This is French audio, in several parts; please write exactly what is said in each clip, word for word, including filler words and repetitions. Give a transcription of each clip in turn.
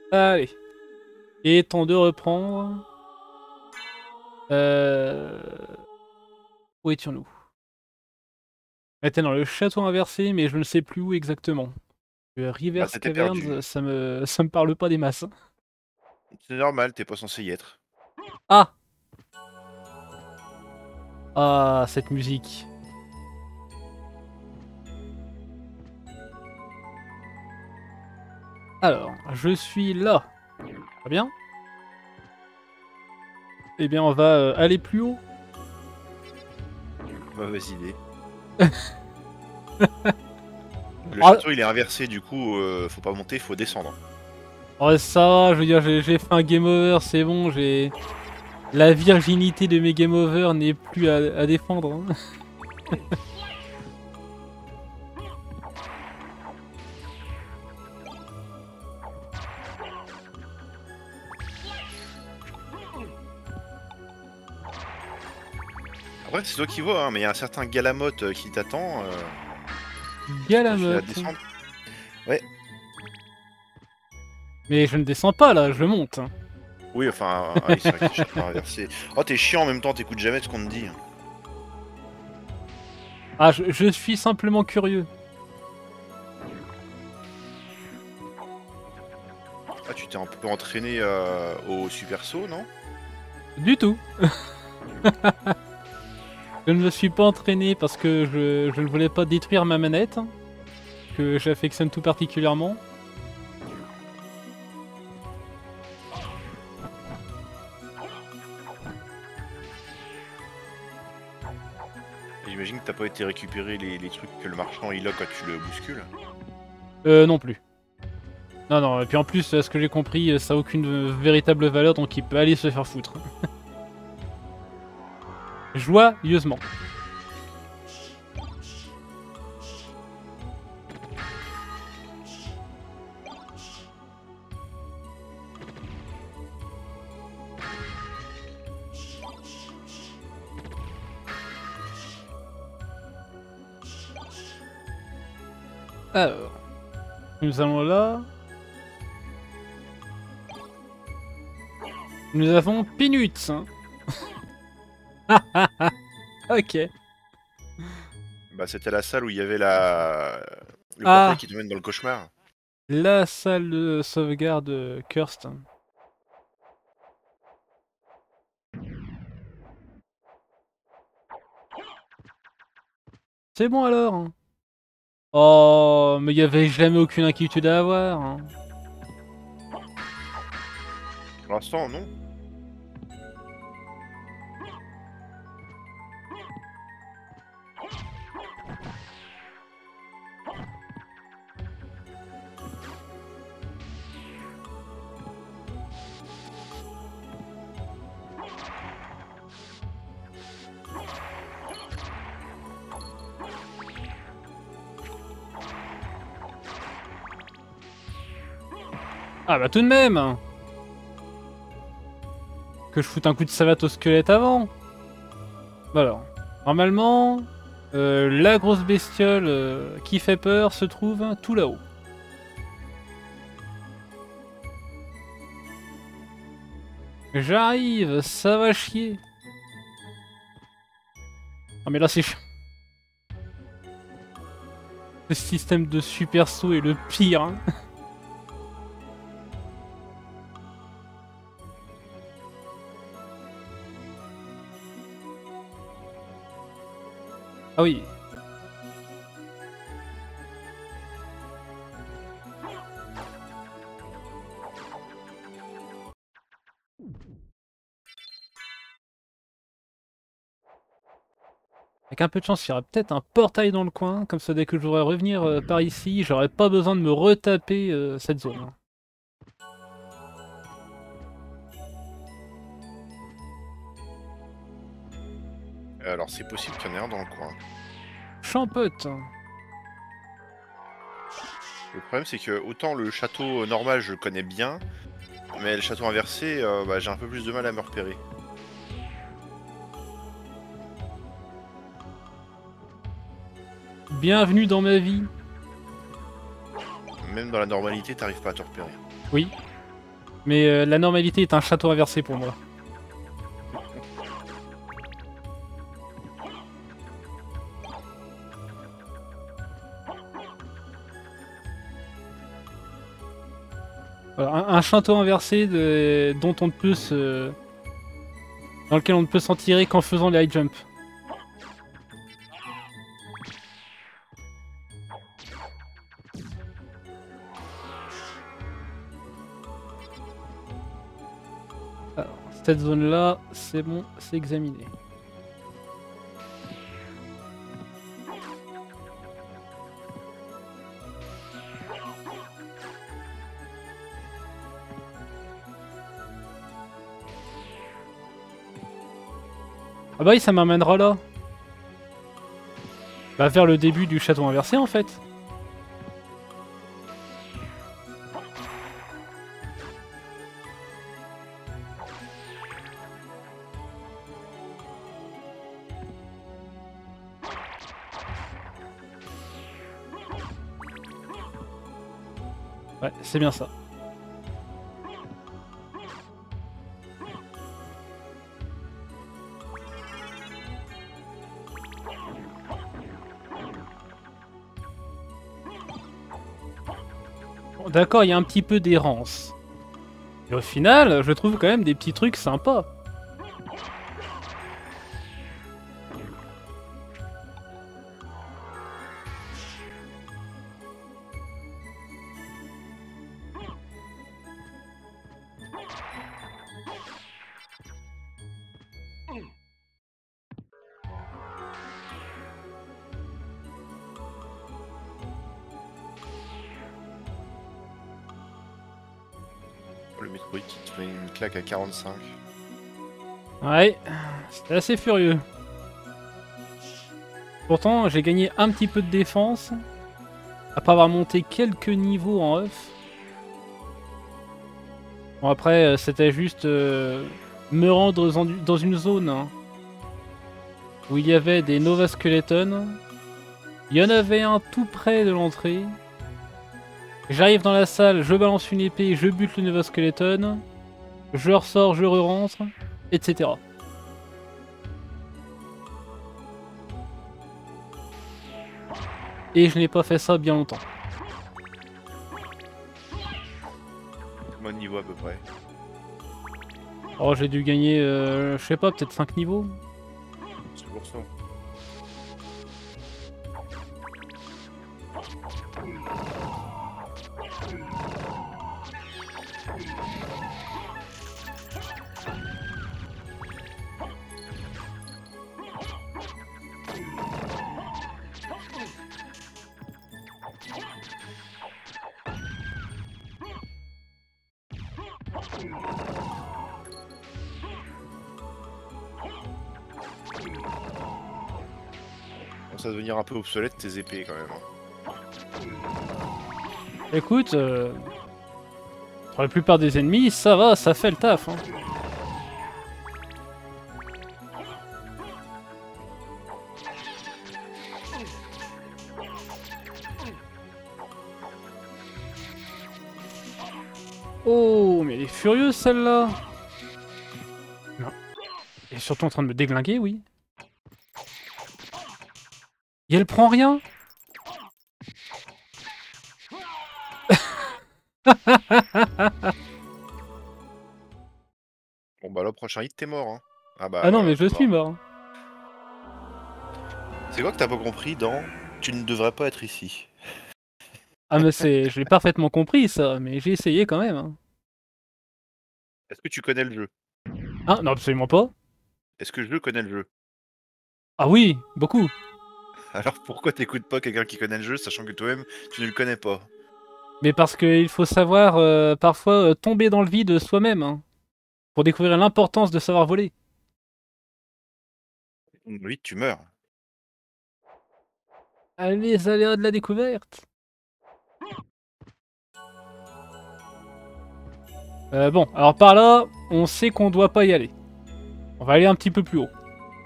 Allez. Et temps de reprendre. Euh... Où étions-nous? On était dans le château inversé, mais je ne sais plus où exactement. Le Bah, Reverse t'étais perdu. Caverns, ça me... ça me parle pas des masses. C'est normal, t'es pas censé y être. Ah! Ah, cette musique. Alors, je suis là. Très bien. Eh bien, on va euh, aller plus haut. Mauvaise idée. Le Ah, château il est inversé, du coup, euh, faut pas monter, faut descendre. oh, ça va, je veux dire, j'ai j'ai fait un game over, c'est bon, j'ai... La virginité de mes game over n'est plus à, à défendre. Hein. Après, c'est toi qui vois, hein, mais il y a un certain Galamotte euh, qui t'attend. Euh, si tu continues à Galamotte. descendre. Ouais, Mais je ne descends pas là, je monte. Hein. oui, enfin, ah oui, c'est vrai que le château inversé. Oh, t'es chiant en même temps, t'écoutes jamais ce qu'on te dit. Ah, je, je suis simplement curieux. Ah, tu t'es un peu entraîné euh, au super saut, non? Du tout. Je ne me suis pas entraîné parce que je, je ne voulais pas détruire ma manette, hein, que j'affectionne tout particulièrement. Et j'imagine que t'as pas été récupérer les, les trucs que le marchand il a quand tu le bouscules. Euh, non plus. Non, non, et puis en plus, à ce que j'ai compris, ça a aucune véritable valeur, donc il peut aller se faire foutre. Joyeusement. Alors, nous allons là. Nous avons Peanuts. Hein. Ok. Bah, c'était la salle où il y avait la... le portail Ah, qui te mène dans le cauchemar. la salle de sauvegarde Cursed. C'est bon alors. Hein. Oh, mais il y avait jamais aucune inquiétude à avoir. Hein. Pour l'instant, non. Ah bah tout de même. Hein. Que je foute un coup de savate au squelette avant. Bah alors, normalement, euh, la grosse bestiole euh, qui fait peur se trouve hein, tout là-haut. J'arrive, ça va chier. Ah mais là c'est chiant. Le système de super saut est le pire. Hein. Ah oui. Avec un peu de chance, il y aura peut-être un portail dans le coin. Comme ça, dès que je voudrais revenir euh, par ici, j'aurais pas besoin de me retaper euh, cette zone. Hein. Alors, c'est possible qu'il y en ait un dans le coin. Champote. Le problème, c'est que autant le château normal, je le connais bien, mais le château inversé, euh, bah, j'ai un peu plus de mal à me repérer. Bienvenue dans ma vie. Même dans la normalité, t'arrives pas à te repérer. Oui. Mais euh, la normalité est un château inversé pour moi. Voilà, un, un château inversé de, dont on ne peut se... dans lequel on ne peut s'en tirer qu'en faisant les high jump. Alors, cette zone là, c'est bon, c'est examiné. Ah bah oui, ça m'amènera là. Bah vers le début du château inversé en fait. Ouais, c'est bien ça. D'accord, il y a un petit peu d'errance. Et au final, je trouve quand même des petits trucs sympas. Le Metroid qui te met une claque à quarante-cinq. Ouais, c'était assez furieux. Pourtant, j'ai gagné un petit peu de défense. Après avoir monté quelques niveaux en off. Bon après, c'était juste euh, me rendre dans, dans une zone hein, où il y avait des Nova Skeletons. Il y en avait un tout près de l'entrée. J'arrive dans la salle, je balance une épée, je bute le Nova Skeleton. Je ressors, je re-rentre, et cetera. Et je n'ai pas fait ça bien longtemps. Mon niveau à peu près. Oh, j'ai dû gagner, euh, je sais pas, peut-être cinq niveaux. C'est pour ça. Ça va devenir un peu obsolète tes épées quand même. Écoute, euh, pour la plupart des ennemis, ça va, ça fait le taf. Hein. Oh, mais elle est furieuse celle-là. Non. Elle est surtout en train de me déglinguer, oui. Et elle prend rien. Bon bah là, prochain hit, t'es mort. Hein. Ah bah Ah non, voilà, mais je suis mort. C'est quoi que t'as pas compris dans « Tu ne devrais pas être ici ». Ah mais c'est, je l'ai parfaitement compris ça, mais j'ai essayé quand même. Hein. Est-ce que tu connais le jeu? Ah non, absolument pas. Est-ce que je connais le jeu? Ah oui, beaucoup. Alors pourquoi t'écoutes pas quelqu'un qui connaît le jeu, sachant que toi-même, tu ne le connais pas? Mais parce qu'il faut savoir euh, parfois euh, tomber dans le vide soi-même, hein, pour découvrir l'importance de savoir voler. Oui, tu meurs. Allez, les aléas de la découverte. Euh, bon, alors par là, on sait qu'on doit pas y aller. On va aller un petit peu plus haut.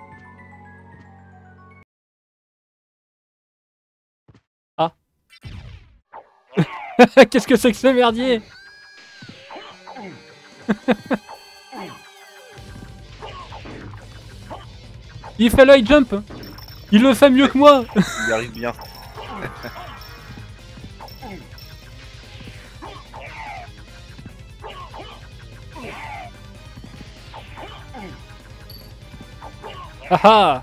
Ah. Qu'est-ce que c'est que ce merdier? Il fait le high jump. Il le fait mieux que moi. Il arrive bien. Ah ah.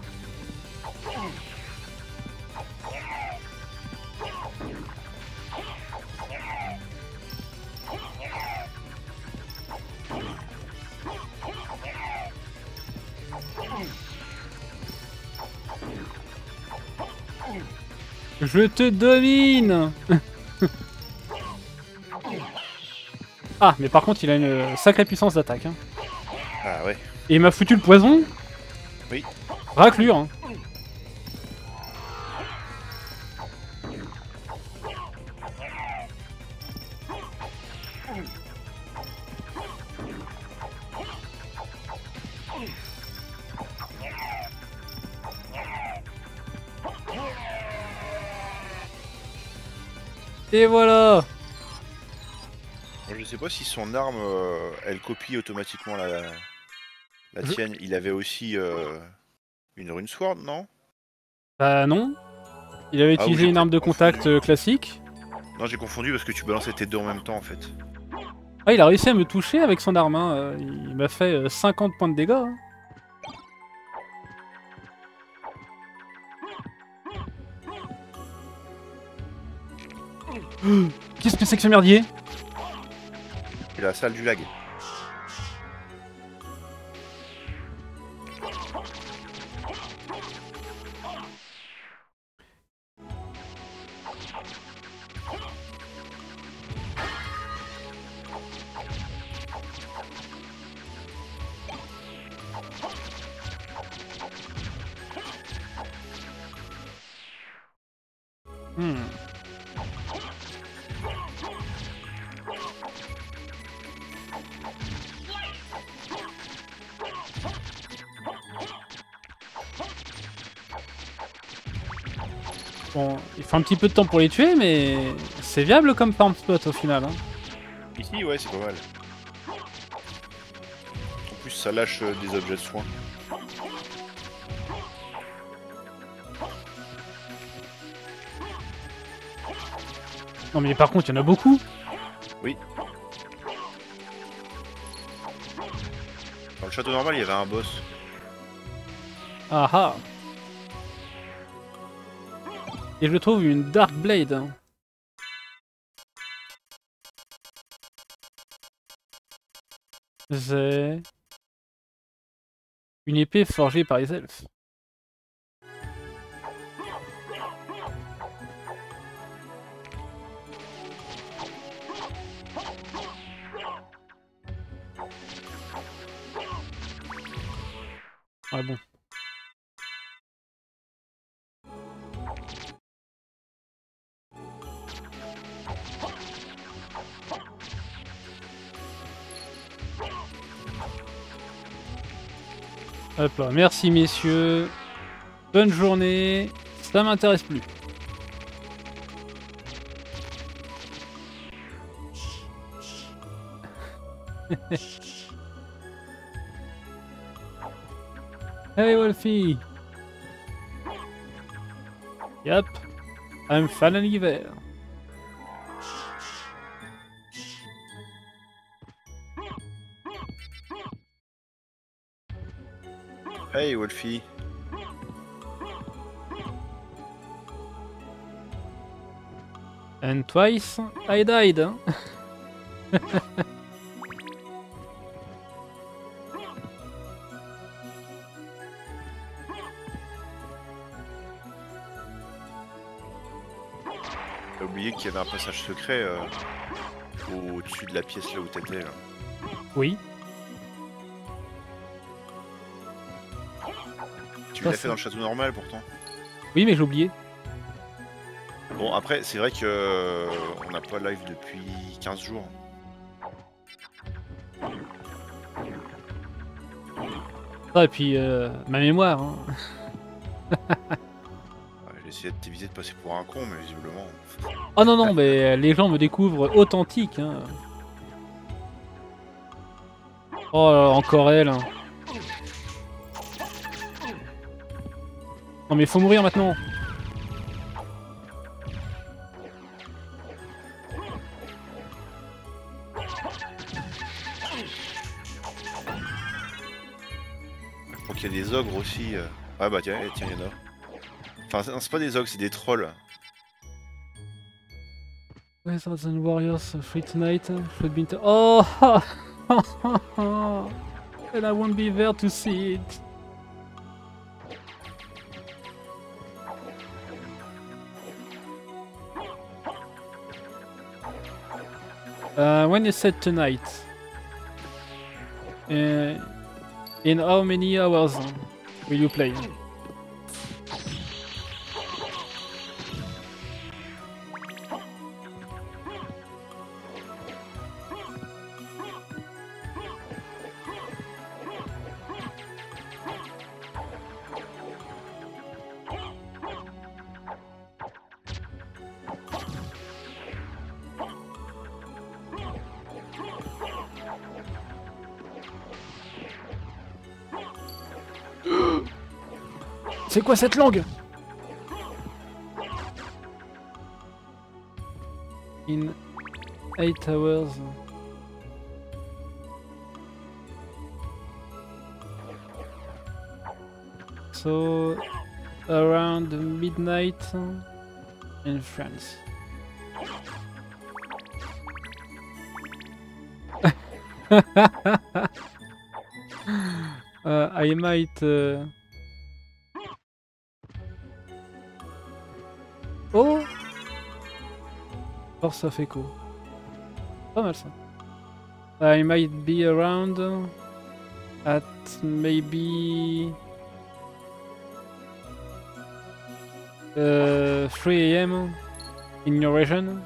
Je te domine. Ah, mais par contre, il a une sacrée puissance d'attaque. Hein. Ah ouais. Et il m'a foutu le poison. Oui. Raclure. Hein. Et voilà. Je sais pas si son arme, euh, elle copie automatiquement la, la Je... tienne. Il avait aussi euh, une rune sword, non? Bah non. Il avait Ah, utilisé une arme de contact euh, classique. Non, j'ai confondu parce que tu balançais tes deux en même temps en fait. Ah, il a réussi à me toucher avec son arme. Hein. Il m'a fait euh, cinquante points de dégâts. Hein. Qu'est-ce que c'est que ce merdier? C'est la salle du lag. Hmm. Bon, il faut un petit peu de temps pour les tuer, mais c'est viable comme farm spot au final. Hein. Ici, ouais, c'est pas mal. En plus, ça lâche euh, des objets de soin. Non mais par contre, il y en a beaucoup. Oui. Dans le château normal, il y avait un boss. Ah ah. Et je trouve une Dark Blade. Hein. C'est une épée forgée par les elfes. Ah bon. Hop là, merci messieurs. Bonne journée. Ça m'intéresse plus. Hey Wolfie. Yep. I'm finally there. Hey Wolfie. And twice I died. Hein. T'as oublié qu'il y avait un passage secret euh, au-dessus de la pièce là où t'étais là. Oui. Tu Ça, l'as fait dans le château normal pourtant. Oui, mais j'ai oublié. Bon après c'est vrai que euh, on n'a pas live depuis quinze jours. Ah, et puis euh, ma mémoire. Hein. Ouais, j'ai essayé de t'éviter de passer pour un con mais visiblement. Oh non non, mais les gens me découvrent authentique. Hein. Oh là là, encore elle. Non mais faut mourir maintenant. Je crois qu'il y a des ogres aussi. euh. Ah bah tiens, tiens, il y en a. Enfin, non, c'est pas des ogres, c'est des trolls. Wizards and Warriors Free Tonight should be inter- Oh and I won't be there to see it. Uh, when you said tonight, uh, in how many hours will you play? C'est quoi cette langue? In eight hours. So around midnight in France. uh, I might. Uh... Oh! Force of Echo. Pas mal ça. I might be around at maybe uh, three A M in your region.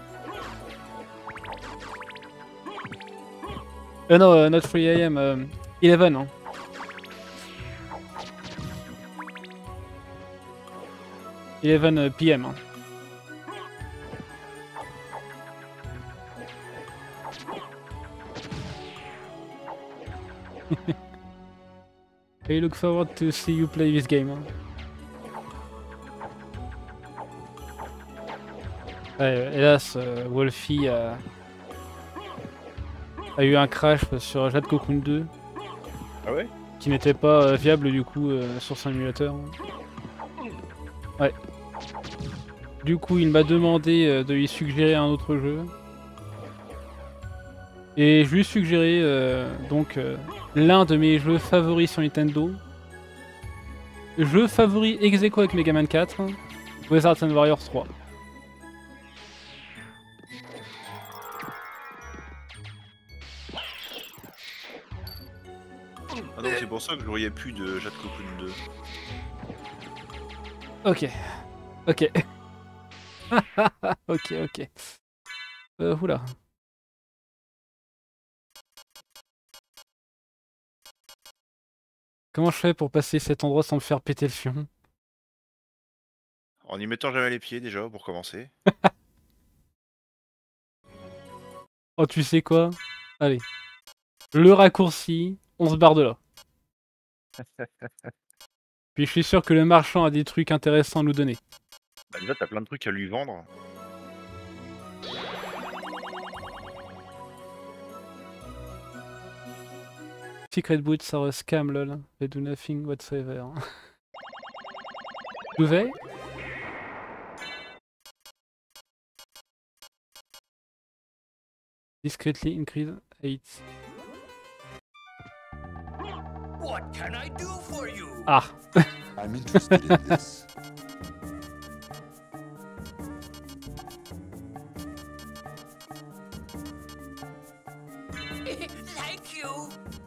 Uh, no, uh, not three A M, um, eleven. Hein. eleven P M. Hein. I look forward to see you play this game. Hein. Ouais, hélas, euh, Wolfie a... a eu un crash sur Jade Cocoon deux. Ah ouais? Qui n'était pas euh, viable du coup euh, sur son émulateur. Ouais. Du coup, il m'a demandé euh, de lui suggérer un autre jeu. Et je lui ai suggéré euh, donc euh, l'un de mes jeux favoris sur Nintendo. Jeu favori ex aequo avec Mega Man quatre, Wizards and Warriors trois. Ah donc c'est pour ça que j'aurais plus de Jade Cocoon deux. Ok. Ok. ok, ok. Euh, oula. Comment je fais pour passer cet endroit sans me faire péter le fion? En y mettant jamais les pieds déjà, pour commencer. Oh, tu sais quoi? Allez. Le raccourci, on se barre de là. Puis je suis sûr que le marchand a des trucs intéressants à nous donner. Bah déjà t'as plein de trucs à lui vendre. Secret boots are a scam, lol. They do nothing whatsoever. Do they? Discreetly increase eight. What can I do for you? Ah. I'm interested in this. Thank you.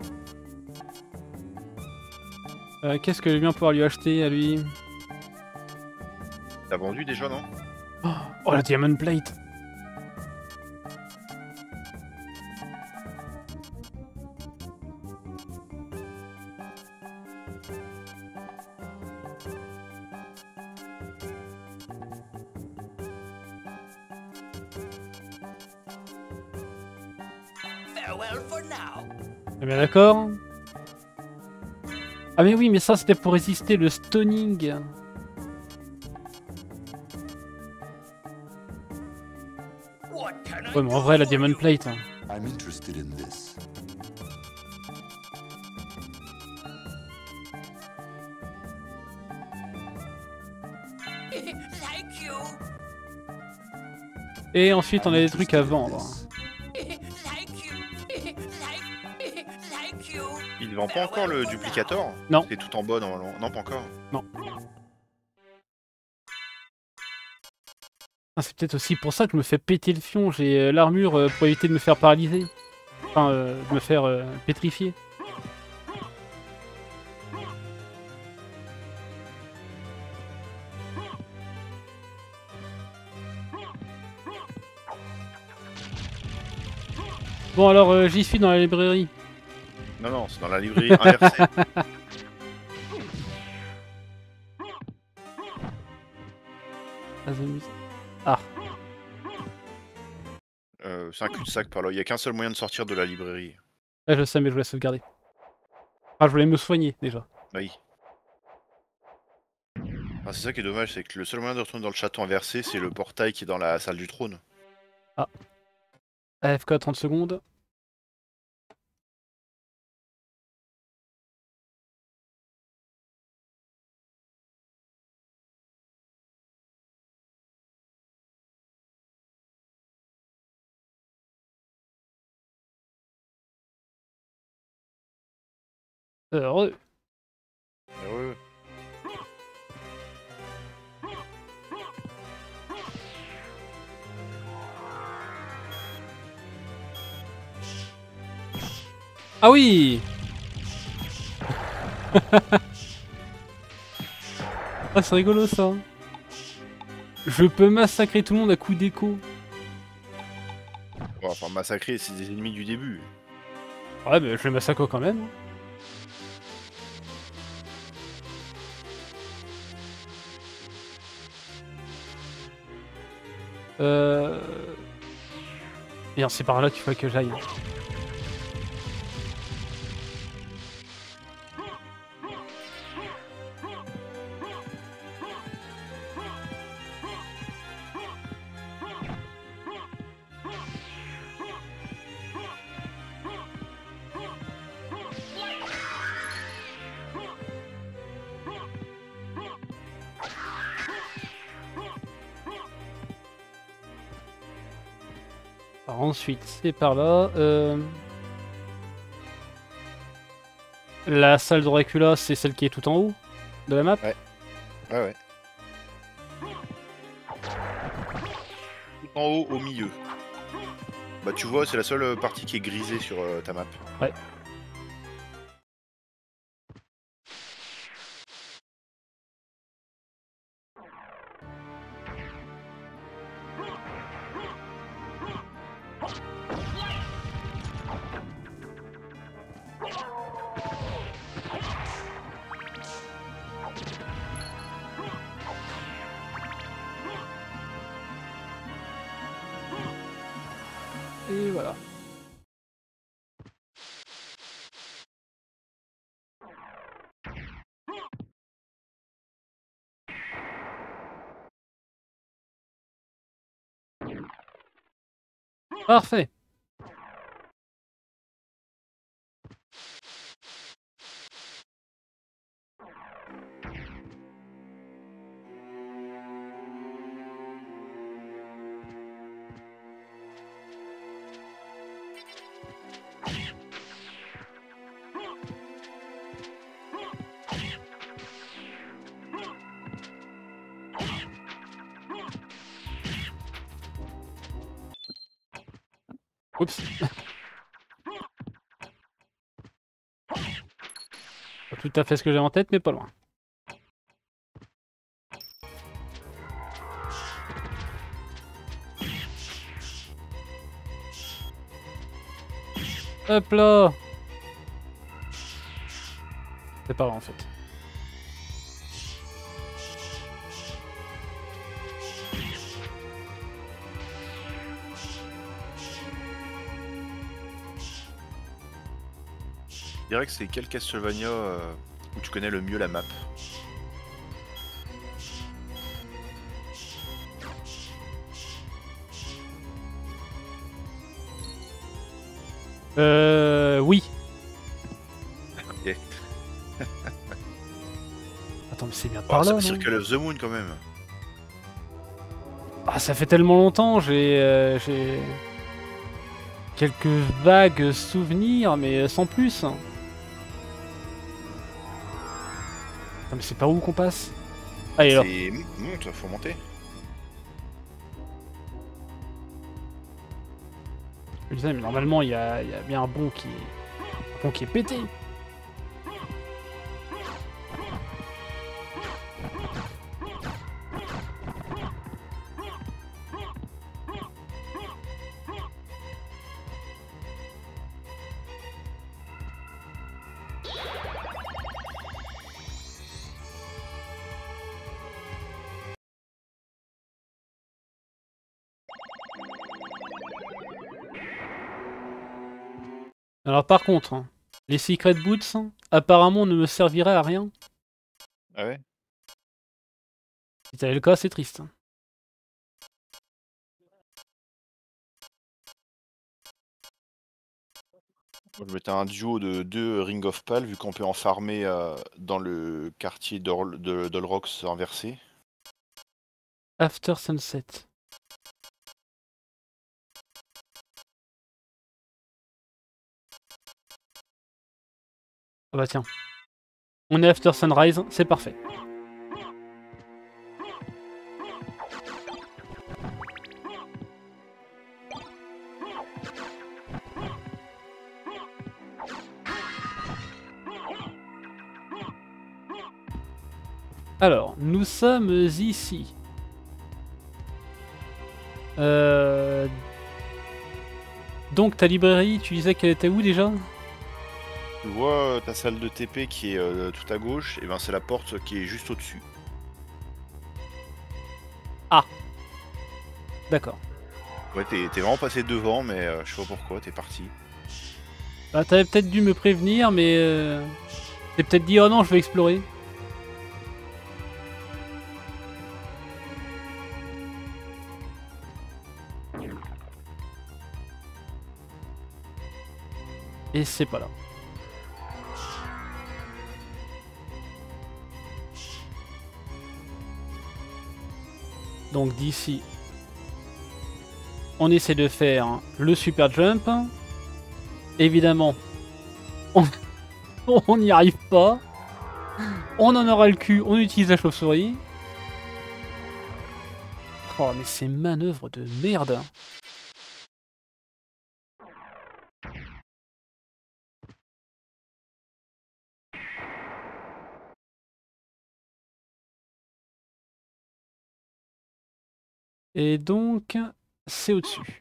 Euh, Qu'est-ce que je vais bien pouvoir lui acheter à lui? T'as vendu déjà, non? Oh, la Diamond Plate! Farewell for now. Eh bien d'accord. Ah mais oui, mais ça c'était pour résister le stunning. What can I Ouais, mais en do vrai, la for Diamond you? Plate. hein. I'm interested in this. Thank you. Et ensuite, on a I'm des trucs à interested in vendre. this. Thank you. Thank, thank you. Il vend pas encore le duplicator? Non. C'est tout en bas normalement. Non, pas encore. Ah, c'est peut-être aussi pour ça que je me fais péter le fion. J'ai euh, l'armure euh, pour éviter de me faire paralyser. Enfin, euh, de me faire euh, pétrifier. Bon alors, euh, j'y suis dans la librairie. Non, non, c'est dans la librairie inversée. Ah, Euh, c'est un cul-de-sac par là. Il y a qu'un seul moyen de sortir de la librairie. là je sais, mais je voulais sauvegarder. Ah, je voulais me soigner déjà. Bah oui. Ah, c'est ça qui est dommage, c'est que le seul moyen de retourner dans le château inversé, c'est le portail qui est dans la salle du trône. A F K trente secondes. Heureux. Ah ouais, ouais. Ah oui. Ah, c'est rigolo ça. Je peux massacrer tout le monde à coups d'écho. Bon, enfin, massacrer, c'est des ennemis du début. Ouais, mais je les massacre quand même. Euh... Bien, c'est par là qu'il faut que j'aille. Alors ensuite, c'est par là. Euh... La salle de Dracula, c'est celle qui est tout en haut de la map. Ouais, ouais. Tout en haut, au milieu. Bah tu vois, c'est la seule partie qui est grisée sur euh, ta map. Ouais. Et voilà. Parfait. Oups. Pas tout à fait ce que j'ai en tête, mais pas loin. Hop là. C'est pas vrai en fait. Je dirais que c'est quel Castlevania euh, où tu connais le mieux la map? Euh... Oui. Ok. Attends, mais c'est bien Oh, par là, c'est non? Circle of the Moon quand même. Ah, ça fait tellement longtemps, j'ai... euh, j'ai... quelques vagues souvenirs, mais sans plus. Attends, mais c'est par où qu'on passe? Allez, alors. C'est... Monte, faut monter. Je disais, mais normalement, il y a, il y a bien un pont qui est... un pont qui est pété. Alors par contre, hein, les Secret Boots, apparemment, ne me serviraient à rien. Ah ouais? Si c'était le cas, c'est triste. Moi, je mettais un duo de deux Ring of Pal, vu qu'on peut en farmer euh, dans le quartier d'Ol- de d'Olrox inversé. After Sunset. Ah bah tiens. On est After Sunrise, c'est parfait. Alors, nous sommes ici. Euh... Donc ta librairie, tu disais qu'elle était où déjà? Tu vois ta salle de T P qui est euh, tout à gauche, et ben c'est la porte qui est juste au-dessus. D'accord. Ouais, t'es t'es vraiment passé devant, mais euh, je sais pas pourquoi, t'es parti. Bah t'avais peut-être dû me prévenir, mais... Euh... T'es peut-être dit, oh non, je vais explorer. Et c'est pas là. Donc d'ici, on essaie de faire le super jump. Évidemment, on n'y arrive pas. On en aura le cul, on utilise la chauve-souris. Oh mais ces manœuvres de merde. Et donc, c'est au-dessus.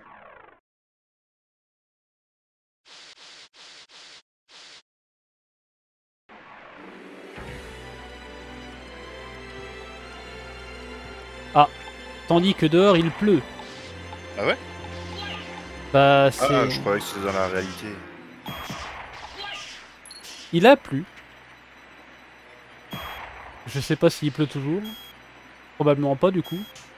Ah, tandis que dehors il pleut. Ah ouais? Bah c'est... Ah, je croyais que c'était dans la réalité. Il a plu. Je sais pas s'il pleut toujours. Probablement pas du coup.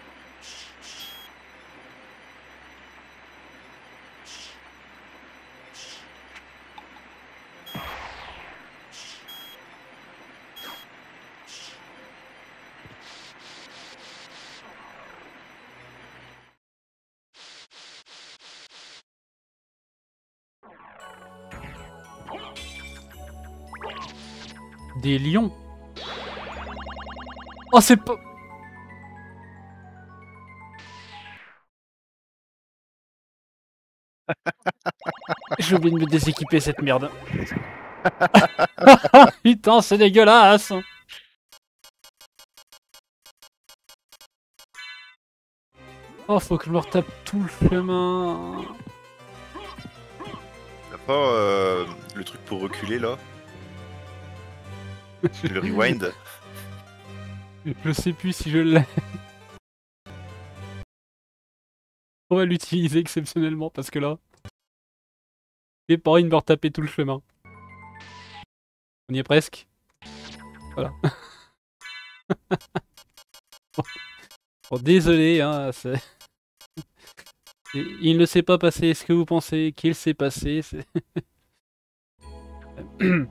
Des lions. Oh c'est pas... J'ai oublié de me déséquiper cette merde. Putain, c'est dégueulasse. Oh, faut que je me retape tout le chemin. T'as pas euh, le truc pour reculer là? Le rewind? Je sais plus si je l'ai. On va l'utiliser exceptionnellement parce que là... J'ai pas envie de me retaper tout le chemin. On y est presque. Voilà. bon. Bon, désolé, hein, c'est... Il ne s'est pas passé ce que vous pensez qu'il s'est passé. Tout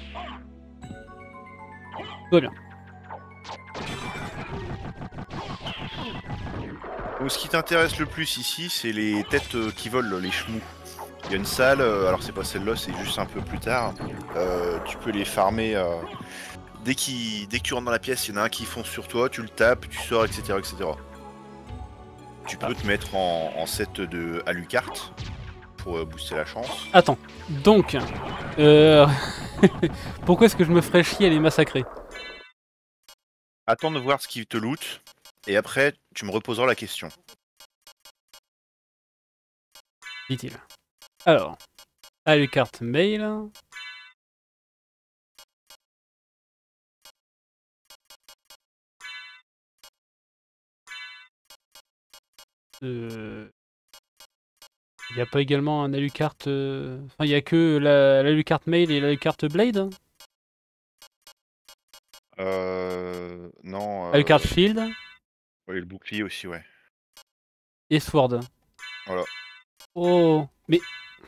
va bien. Donc, ce qui t'intéresse le plus ici, c'est les têtes euh, qui volent, les chemous. Il y a une salle, euh, alors c'est pas celle-là, c'est juste un peu plus tard. Euh, tu peux les farmer euh, dès, qu'il- dès que tu rentres dans la pièce, il y en a un qui fonce sur toi, tu le tapes, tu sors, et cetera et cetera. Tu peux te mettre en, en set de Alucard pour euh, booster la chance. Attends, donc, euh... pourquoi est-ce que je me ferais chier à les massacrer? Attends de voir ce qui te loot, et après tu me reposeras la question. Dit-il. Alors, Alucard mail. Euh... Il n'y a pas également un Alucard... Euh... Enfin, il n'y a que l'Alucard mail et l'Alucard blade. Euh... Non... Euh... Alucard shield Ouais, le bouclier aussi, ouais. et sword. Voilà. Oh, mais...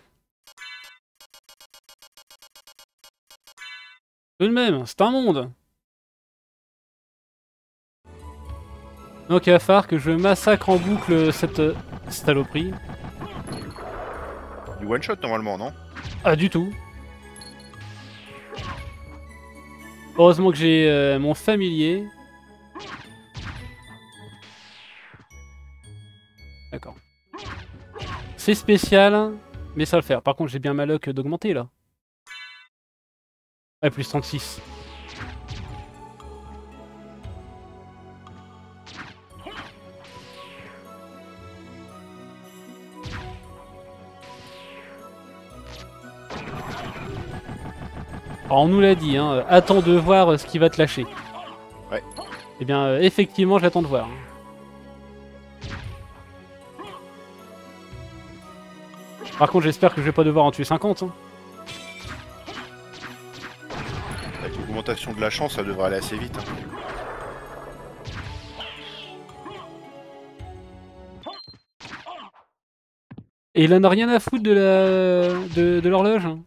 Tout de même, c'est un monde. Donc il va falloir que je massacre en boucle cette saloperie. Du one shot normalement, non? Ah, du tout. Heureusement que j'ai euh, mon familier. D'accord. C'est spécial, mais ça va le faire. Par contre, j'ai bien ma luck d'augmenter là. Ouais, plus trente-six. Alors, on nous l'a dit, hein, attends de voir ce qui va te lâcher. Ouais. Eh bien, euh, effectivement, j'attends de voir. Par contre, j'espère que je vais pas devoir en tuer cinquante. Hein. Avec l'augmentation de la chance, ça devrait aller assez vite. Hein. Et il en a rien à foutre de la de, de l'horloge. Hein.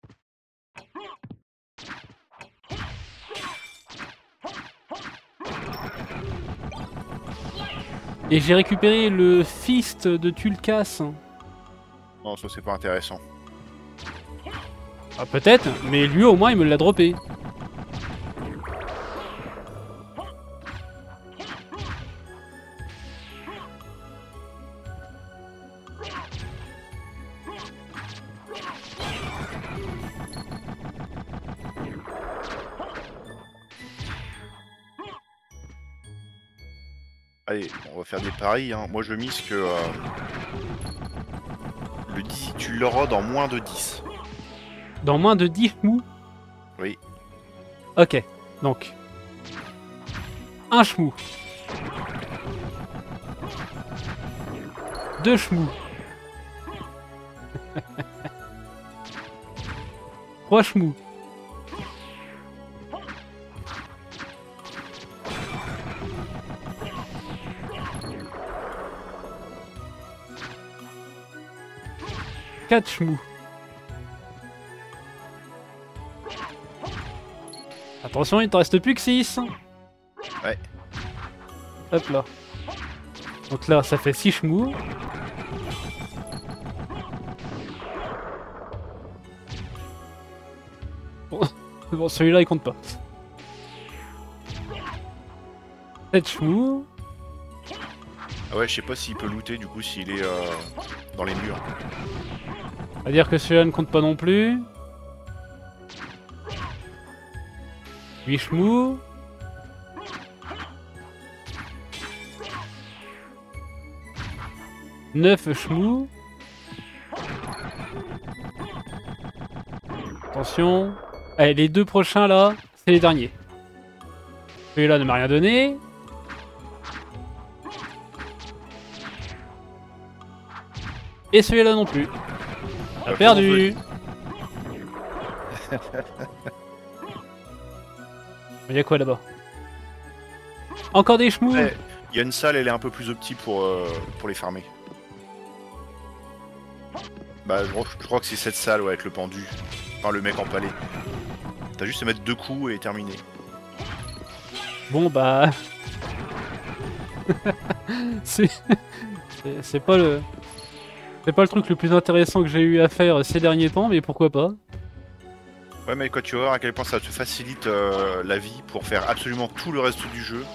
Et j'ai récupéré le fist de Tulkas. Non, ça c'est pas intéressant. Ah, peut-être, mais lui au moins il me l'a droppé. Allez, on va faire des paris. Hein. Moi je mise que euh, le dix, tu l'auras dans moins de dix. Dans moins de dix chemous? Oui. Ok, donc. Un chemou. Deux chemous. Trois chemous. Quatre chemous. Attention, il ne te reste plus que six. Ouais. Hop là. Donc là, ça fait six chemous. Bon, bon celui-là, il compte pas. sept chemous. Ah ouais, je sais pas s'il peut looter du coup s'il est euh, dans les murs. On va dire que celui-là ne compte pas non plus. huit chemous. neuf chemous. Attention. Allez, les deux prochains là, c'est les derniers. Celui-là ne m'a rien donné. Et celui-là non plus. T'as Euh, perdu. Il y a quoi là-bas? Encore des chemous? Ouais, il y a une salle, elle est un peu plus optique pour, euh, pour les farmer. Bah, je, crois- je crois que c'est cette salle, ouais, avec le pendu. Enfin, le mec empalé. T'as juste à mettre deux coups et terminé. Bon bah... c'est... c'est- C'est pas le... C'est pas le truc le plus intéressant que j'ai eu à faire ces derniers temps, mais pourquoi pas. Ouais, mais quand tu vas voir à quel point ça te facilite euh, la vie pour faire absolument tout le reste du jeu.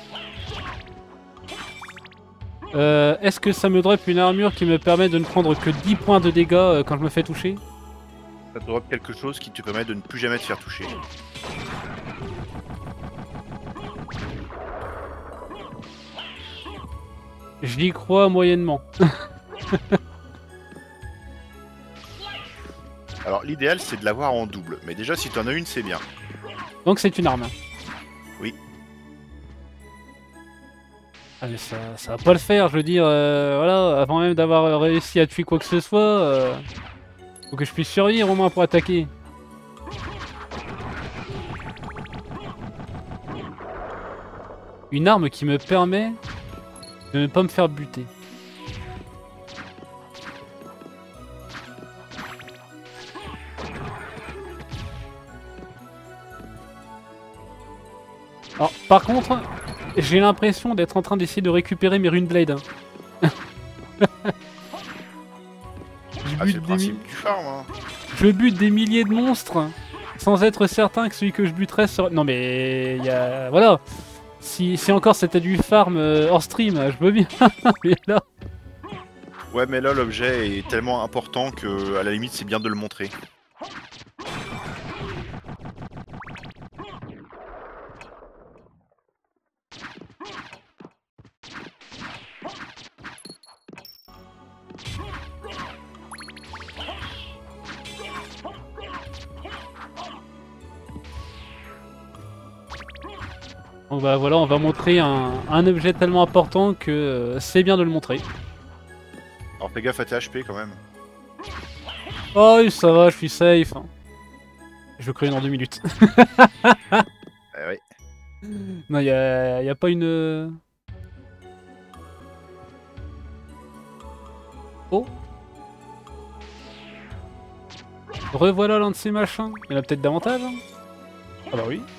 Euh, Est-ce que ça me drop une armure qui me permet de ne prendre que dix points de dégâts euh, quand je me fais toucher? Ça te drop quelque chose qui te permet de ne plus jamais te faire toucher. J'y crois moyennement. Alors l'idéal c'est de l'avoir en double, mais déjà si t'en as une c'est bien. Donc c'est une arme. Oui. Ah mais ça, ça va pas le faire, je veux dire, euh, voilà, avant même d'avoir réussi à tuer quoi que ce soit, euh, faut que je puisse survivre au moins pour attaquer. Une arme qui me permet de ne pas me faire buter. Alors, par contre, j'ai l'impression d'être en train d'essayer de récupérer mes Runeblade. Hein. je, Ah, c'est bute le des principe mi- du farm. Hein. je bute des milliers de monstres sans être certain que celui que je buterais serait... Non mais... il y a... Voilà. Si, si encore c'était du farm euh, hors stream, je veux bien. Mais là... Ouais, mais là l'objet est tellement important que à la limite c'est bien de le montrer. Donc bah voilà, on va montrer un, un objet tellement important que euh, c'est bien de le montrer. Alors fais gaffe à tes H P quand même. Oh oui, ça va, je suis safe. Je vais crever dans deux minutes. Eh ouais. Non, y a, y a pas une... euh, Oh. Revoilà l'un de ces machins. Il y en a peut-être davantage. Hein. Ah bah oui.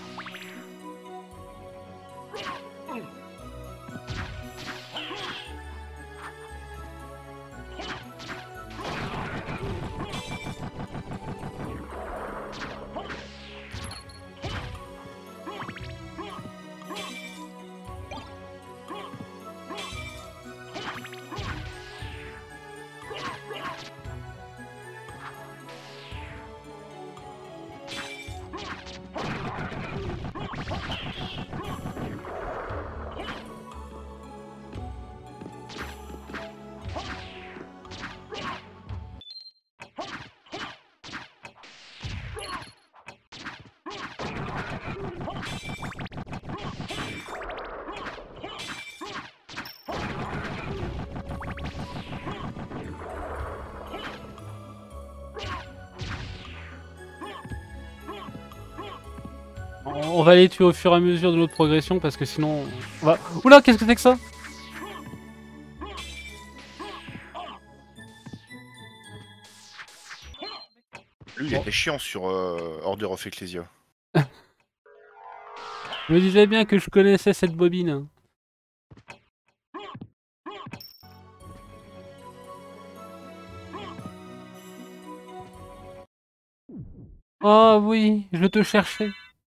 On va les tuer au fur et à mesure de notre progression parce que sinon... On va... Oula, qu'est-ce que c'est que ça? Lui il était chiant sur euh, Order of Ecclesia. Je me disais bien que je connaissais cette bobine. Oh oui, je te cherchais.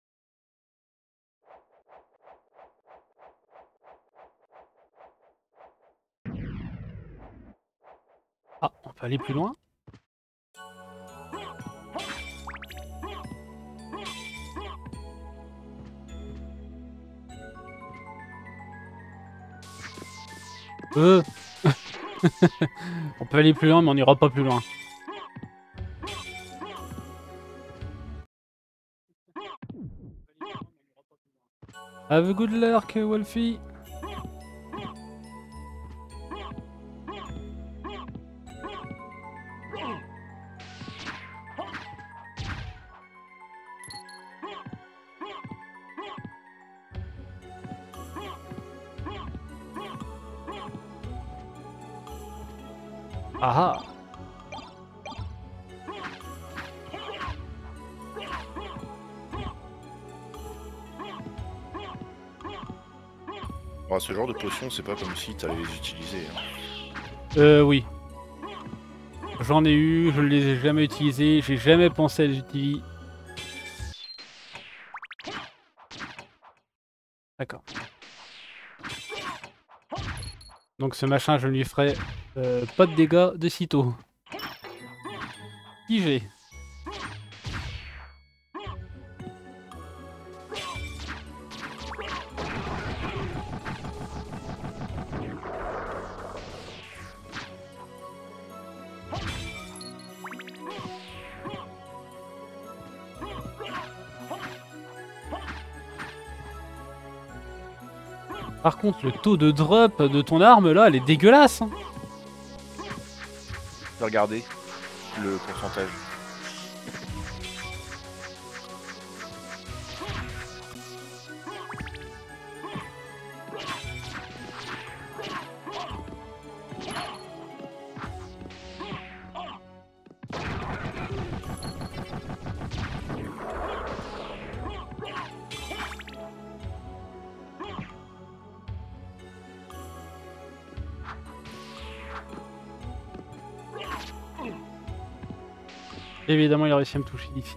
Ah, on peut aller plus loin? Euh. On peut aller plus loin, mais on n'ira pas plus loin. Have a good luck, Wolfie. Ah ah. Bon, ce genre de potions, c'est pas comme si t'allais les utiliser. Hein. Euh, oui. J'en ai eu, je ne les ai jamais utilisés, j'ai jamais pensé à les utiliser. D'accord. Donc ce machin, je ne lui ferai euh, pas de dégâts de sitôt. Qui j'ai? Par contre, le taux de drop de ton arme là, elle est dégueulasse. Hein. Regardez le pourcentage. Évidemment, il a réussi à me toucher d'ici.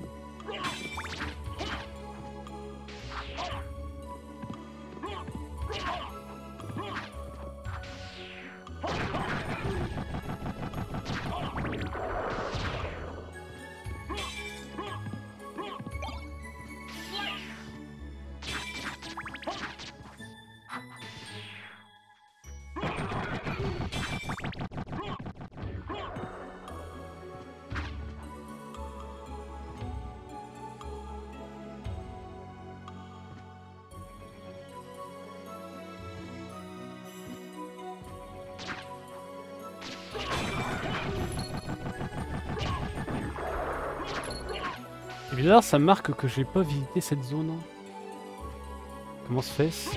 C'est bizarre, ça marque que j'ai pas visité cette zone. Hein. Comment se fait-ce?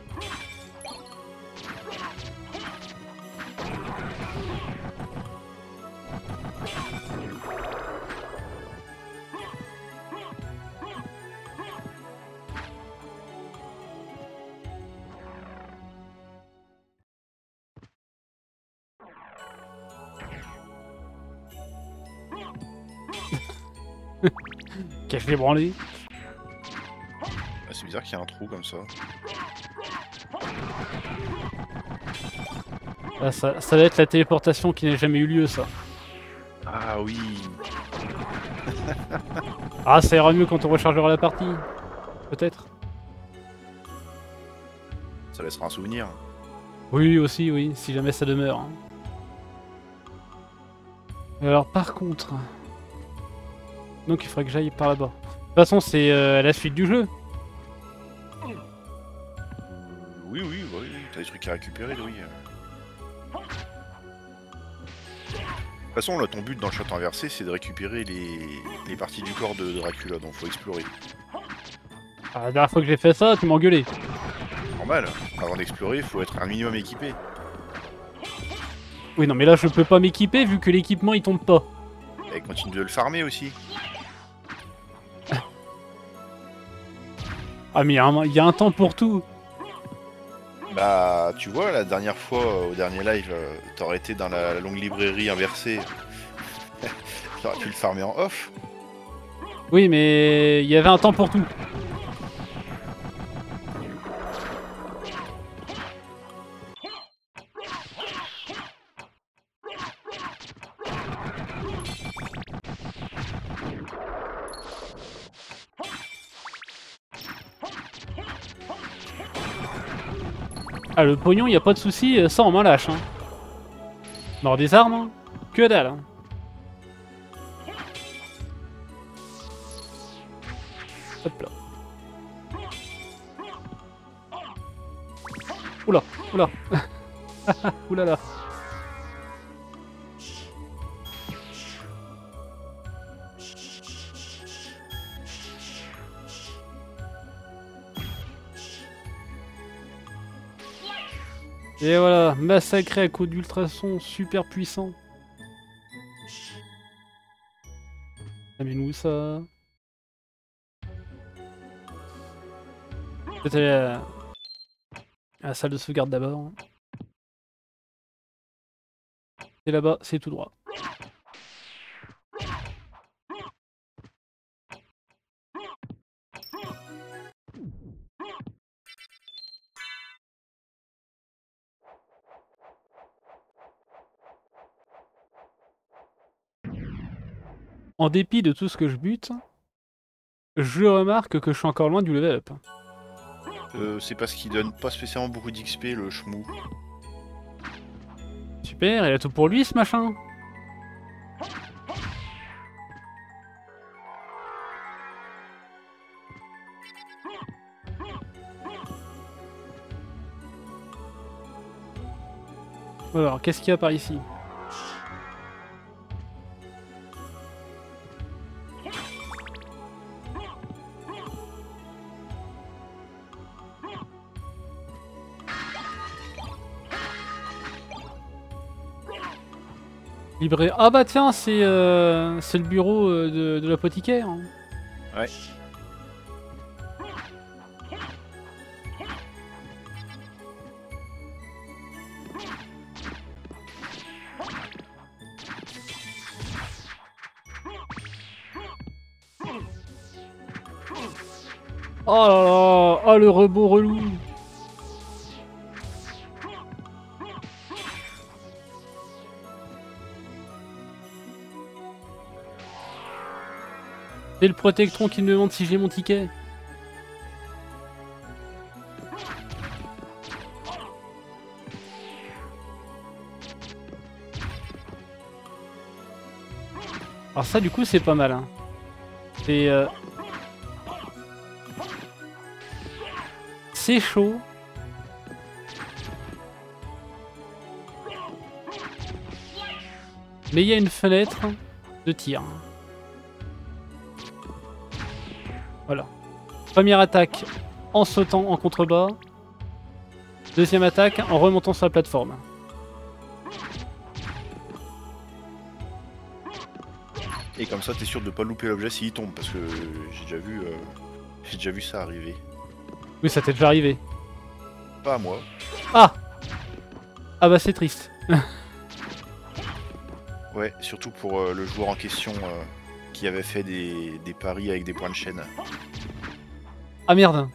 Cache les branlés. Ah, c'est bizarre qu'il y ait un trou comme ça. Ah, ça, ça va être la téléportation qui n'a jamais eu lieu, ça. Ah oui. Ah, ça ira mieux quand on rechargera la partie. Peut-être. Ça laissera un souvenir. Oui, aussi, oui, si jamais ça demeure. Hein. Alors, par contre... Donc, il faudrait que j'aille par là-bas. De toute façon, c'est euh, la suite du jeu. Oui, oui, oui, oui. T'as des trucs à récupérer, oui. De toute façon, là, ton but dans le château inversé, c'est de récupérer les... les parties du corps de Dracula, donc faut explorer. Ah, la dernière fois que j'ai fait ça, tu m'engueulais. Normal, avant d'explorer, il faut être un minimum équipé. Oui, non, mais là, je peux pas m'équiper vu que l'équipement, il tombe pas. Et continue de le farmer aussi. Ah, mais il y, a un- il y a un temps pour tout. Bah, tu vois, la dernière fois, euh, au dernier live, euh, t'aurais été dans la, la longue librairie inversée. T'aurais pu le farmer en off. Oui, mais il y avait un temps pour tout. Ah, le pognon, y a pas de souci, ça en main lâche. Hein. Mort des armes, hein. Que dalle. Hein. Hop là. Oula, oula. Oula là. Et voilà, massacré à coups d'ultrasons super puissants. Amène où ça? Peut-être aller à... à la salle de sauvegarde d'abord. C'est là-bas, c'est tout droit. En dépit de tout ce que je bute, je remarque que je suis encore loin du level up. Euh, c'est parce qu'il donne pas spécialement beaucoup d'X P le chmou. Super, il a tout pour lui ce machin. Alors, qu'est-ce qu'il y a par ici? Librairie. Ah bah tiens, c'est euh, c'est le bureau euh, de, de l'apothicaire. Ouais. Oh là là, oh le rebond relou. C'est le protectron qui me demande si j'ai mon ticket. Alors ça du coup c'est pas mal. Hein. C'est euh... c'est chaud. Mais il y a une fenêtre de tir. Voilà. Première attaque en sautant en contrebas. Deuxième attaque en remontant sur la plateforme. Et comme ça, t'es sûr de pas louper l'objet s'il tombe, parce que j'ai déjà vu, euh, j'ai déjà vu ça arriver. Oui, ça t'est déjà arrivé. Pas à moi. Ah. Ah bah c'est triste. Ouais, surtout pour euh, le joueur en question euh, qui avait fait des, des paris avec des points de chaîne. Ah merde.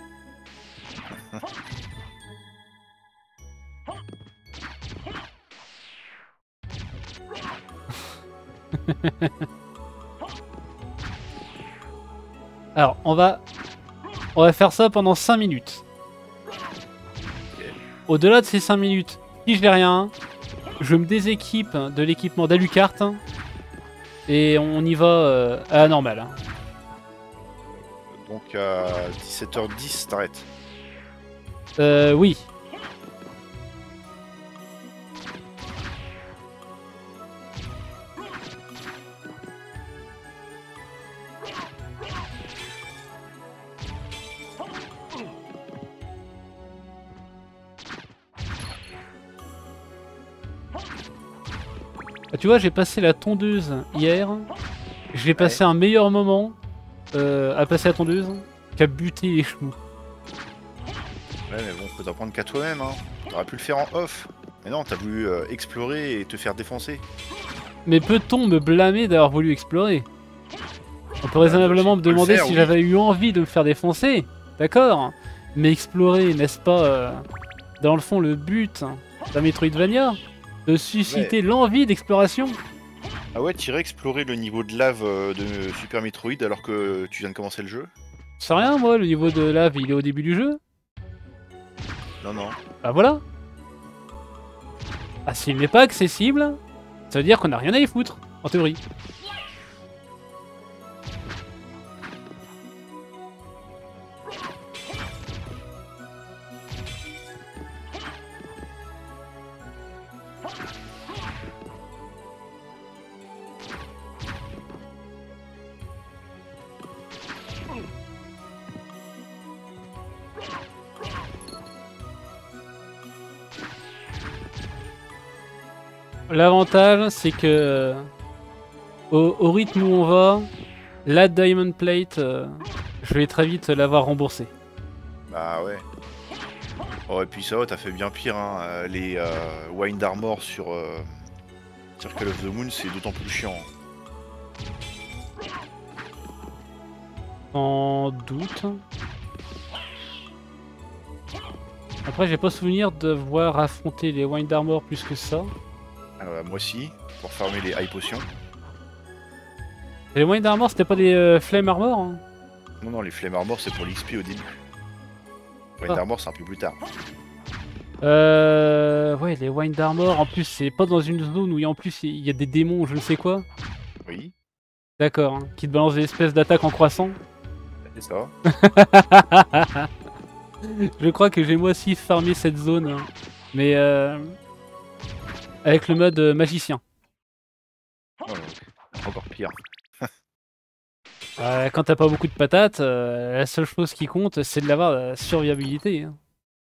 Alors, on va on va faire ça pendant cinq minutes. Au-delà de ces cinq minutes, si je n'ai rien, je me déséquipe de l'équipement d'Alucard et on y va euh, à la normale. Donc à dix-sept heures dix, t'arrêtes. Euh, oui. Ah, tu vois, j'ai passé la tondeuse hier. J'ai passé un meilleur moment euh, à passer la tondeuse qu'à buter les chemous. Ouais, mais bon, faut t'en prendre qu'à toi-même, hein. T'aurais pu le faire en off. Mais non, t'as voulu euh, explorer et te faire défoncer. Mais peut-on me blâmer d'avoir voulu explorer? On peut raisonnablement me peux le demander faire, si oui. j'avais eu envie de me faire défoncer. D'accord. Mais explorer, n'est-ce pas, euh, dans le fond, le but d'un Metroidvania? De susciter l'envie d'exploration? Ah ouais, t'irais explorer le niveau de lave euh, de Super Metroid alors que tu viens de commencer le jeu? Je sais rien, moi, le niveau de lave, il est au début du jeu. Non, non. Bah voilà. Ah, s'il n'est pas accessible, ça veut dire qu'on n'a rien à y foutre, en théorie. L'avantage, c'est que au, au rythme où on va, La Diamond Plate, euh, je vais très vite l'avoir remboursée. Bah ouais. Oh, et puis ça va, t'as fait bien pire, hein. euh, Les euh, Wind Armor sur euh, Circle of the Moon, c'est d'autant plus chiant. Sans doute. Après, j'ai pas souvenir d'avoir affronté les Wind Armor plus que ça. Ah bah, moi aussi, pour farmer les high potions. Et les Wind Armor, c'était pas des euh, Flame Armor hein? Non, non, les Flame Armor, c'est pour l'X P au début. Wind Ah. Armor, c'est un peu plus tard. Euh... Ouais, les Wind Armor, en plus, c'est pas dans une zone où il y a, en plus il y a des démons, je ne sais quoi. Oui, D'accord, hein, qui te balancent des espèces d'attaques en croissant. c'est ça. Je crois que j'ai moi aussi farmé cette zone, hein. Mais euh... avec le mode euh, magicien. Oh, donc, encore pire. Euh, quand t'as pas beaucoup de patates, euh, la seule chose qui compte, c'est de l'avoir la survivabilité. Hein.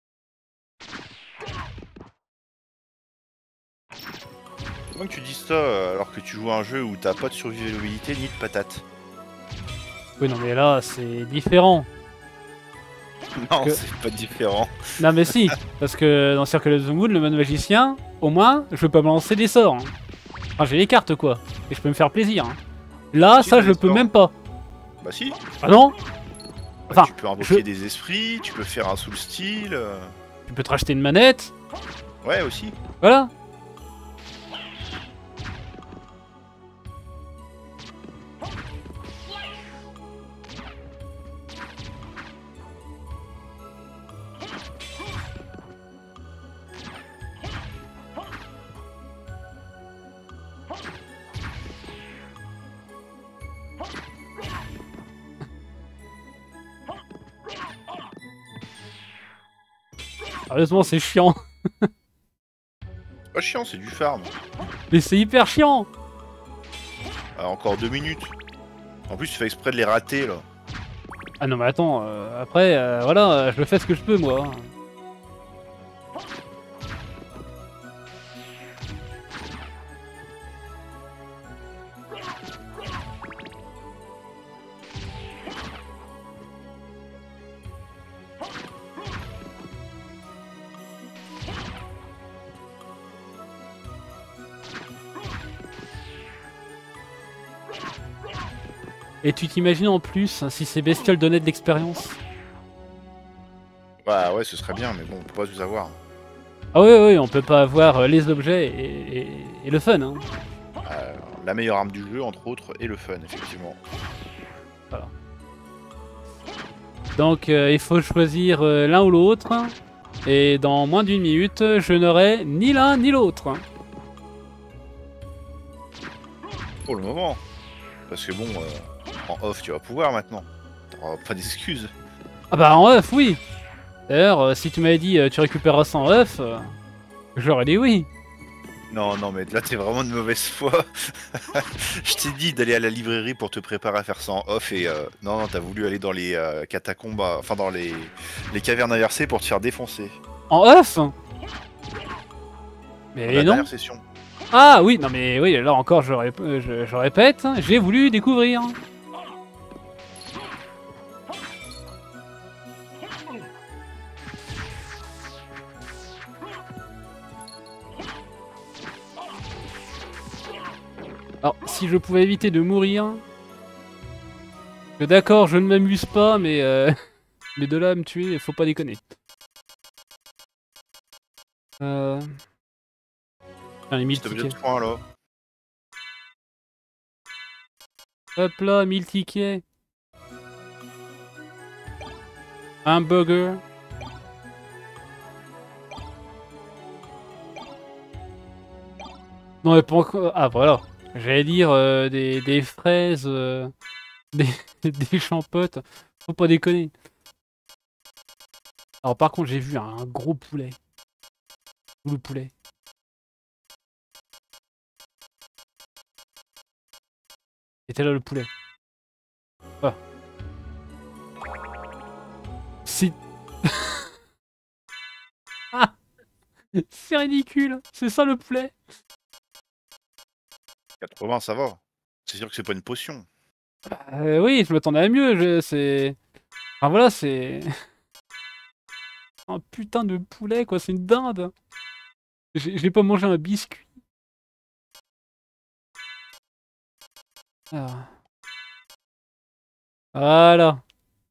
Comment que tu dis ça euh, alors que tu joues à un jeu où t'as pas de survivabilité ni de patates? Oui, non, mais là, c'est différent. Non, Que- c'est pas différent. Non, mais si, parce que dans Circle of the Moon, le mode magicien, au moins, je peux pas me lancer des sorts. Hein. Enfin, j'ai les cartes, quoi. Et je peux me faire plaisir. Hein. Là, Si, ça, t'as je des peux sorts. même pas. Bah si. Ah non? Bah, Enfin, tu peux invoquer je- des esprits, tu peux faire un soul steel. euh, Tu peux te racheter une manette. Ouais, aussi. Voilà. Sérieusement, c'est chiant. C'est pas chiant, c'est du farm. Mais c'est hyper chiant. Ah, encore deux minutes. En plus, tu fais exprès de les rater là. Ah non, mais attends, euh, après, euh, voilà, euh, je fais ce que je peux, moi. hein. Et tu t'imagines en plus hein, si ces bestioles donnaient de l'expérience? Bah ouais, ce serait bien, mais bon, on peut pas tout avoir. Ah oui, oui, on peut pas avoir euh, les objets et, et- et le fun. Hein. Euh, la meilleure arme du jeu, entre autres, et le fun, effectivement. Donc euh, il faut choisir euh, l'un ou l'autre. Et dans moins d'une minute, je n'aurai ni l'un ni l'autre. Pour le moment. Parce que bon, euh, en off, tu vas pouvoir maintenant. T'auras pas d'excuses. Ah bah en œuf, oui. D'ailleurs, euh, si tu m'avais dit euh, tu récupéreras ça en œuf, euh, j'aurais dit oui. Non, non, mais là, t'es vraiment de mauvaise foi. Je t'ai dit d'aller à la librairie pour te préparer à faire ça en off et euh, non, non, t'as voulu aller dans les euh, catacombes, euh, enfin dans les, les cavernes inversées pour te faire défoncer. En œuf? Dans Mais la non. dernière session. Ah oui, non mais oui, là encore je, rép- euh, je, je répète, j'ai voulu découvrir. Alors, si je pouvais éviter de mourir... que d'accord, je ne m'amuse pas, mais... Euh... mais de là à me tuer, faut pas déconner. Euh... Putain, les mille Cet objet de tickets. soin là. Hop là, mille tickets. Un burger. Non mais pas encore... Ah voilà. J'allais dire euh, des, des fraises, euh, des, des champottes. Faut pas déconner. Alors par contre j'ai vu un gros poulet. Où le poulet? Était là le poulet. Ah. Si... Ah, c'est ridicule. C'est ça le poulet. quatre-vingts, ça va. C'est sûr que c'est pas une potion. Euh, oui, je m'attendais à mieux. Je... C'est. Enfin voilà, c'est. Un putain de poulet, quoi. C'est une dinde. J'ai j'ai pas mangé un biscuit. Alors. Voilà.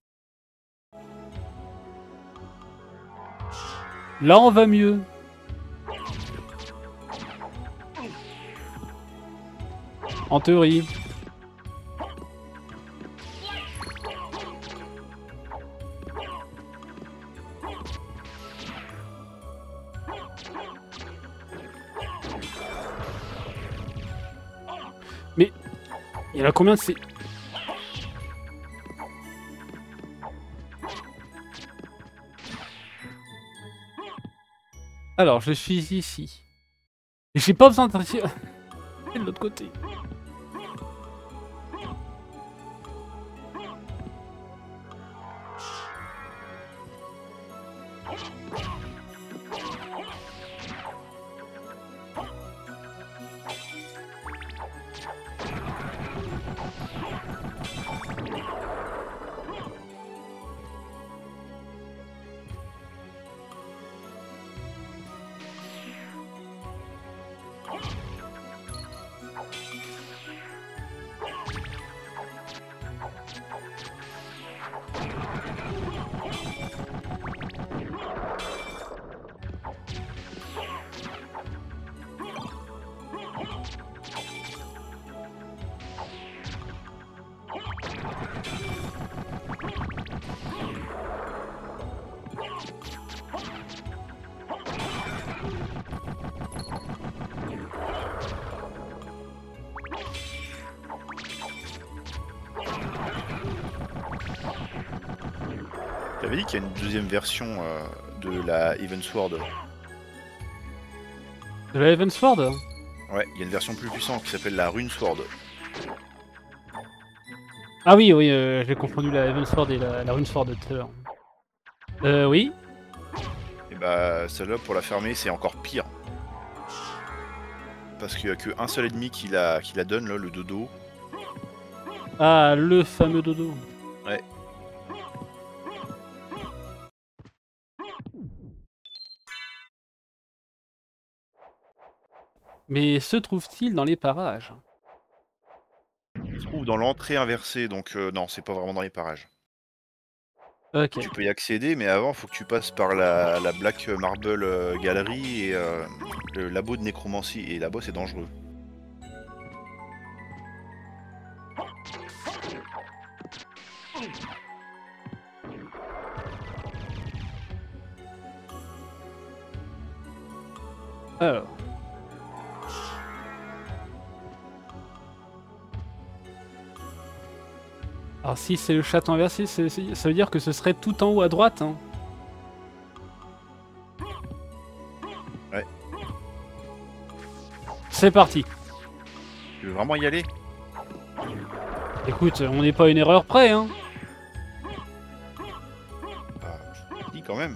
Là, on va mieux. En théorie. Mais il y en a combien de ces... Alors, je suis ici. Et j'ai pas besoin de... de l'autre côté. T'avais dit qu'il y a une deuxième version euh, de la Heavensward. De la Heavensward? Ouais, il y a une version plus puissante qui s'appelle la Runesword. Ah oui, oui, euh, j'ai confondu la Heavensward et la, la Runesword tout à l'heure. Euh, oui. Et bah, celle-là, pour la fermer, c'est encore pire. Parce qu'il n'y a qu'un seul ennemi qui la, qui la donne, là, le dodo. Ah, le fameux dodo. Ouais. Mais se trouve-t-il dans les parages? Il se trouve dans l'entrée inversée, donc euh, non, c'est pas vraiment dans les parages. Ok. Tu peux y accéder, mais avant, faut que tu passes par la, la Black Marble euh, Gallery et euh, le labo de nécromancie. Et là-bas, c'est dangereux. Alors. Alors si c'est le château inversé, c'est- c'est- ça veut dire que ce serait tout en haut à droite, hein. Ouais. C'est parti. Tu veux vraiment y aller? Écoute, on n'est pas à une erreur près, hein. Bah, je te dis quand même.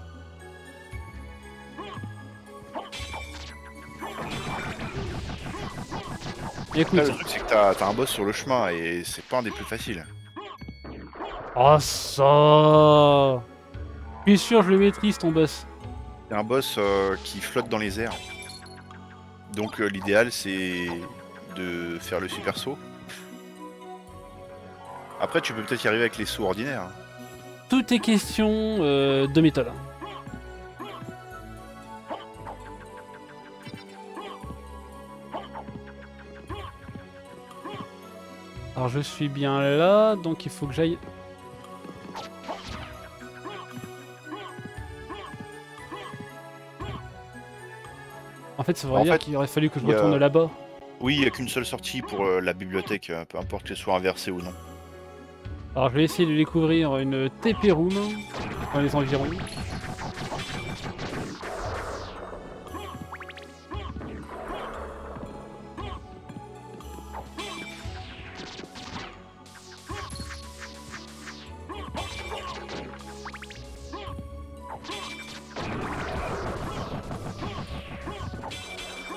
Écoute. Là, le truc, c'est que t'as t'as un boss sur le chemin et c'est pas un des plus faciles. Oh ça. Je suis sûr, je le maîtrise ton boss. C'est un boss euh, qui flotte dans les airs. Donc euh, l'idéal, c'est de faire le super saut. Après, tu peux peut-être y arriver avec les sauts ordinaires. hein. Tout est question euh, de méthode. Alors je suis bien là, donc il faut que j'aille... En fait, ça voudrait En dire fait, qu'il aurait fallu que je il y a- retourne là-bas. Oui, il n'y a qu'une seule sortie pour euh, la bibliothèque, euh, peu importe qu'elle soit inversée ou non. Alors je vais essayer de découvrir une T P room dans les environs.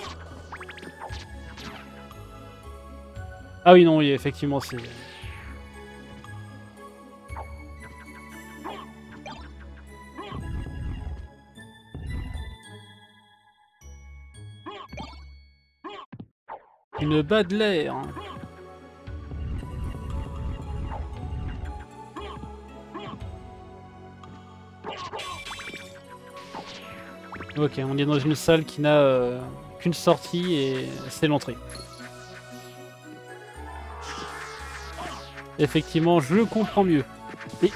Ah oui, non, oui, effectivement, c'est... une bas de l'air. Ok, on est dans une salle qui n'a euh, qu'une sortie et c'est l'entrée. Effectivement, je comprends mieux. Et...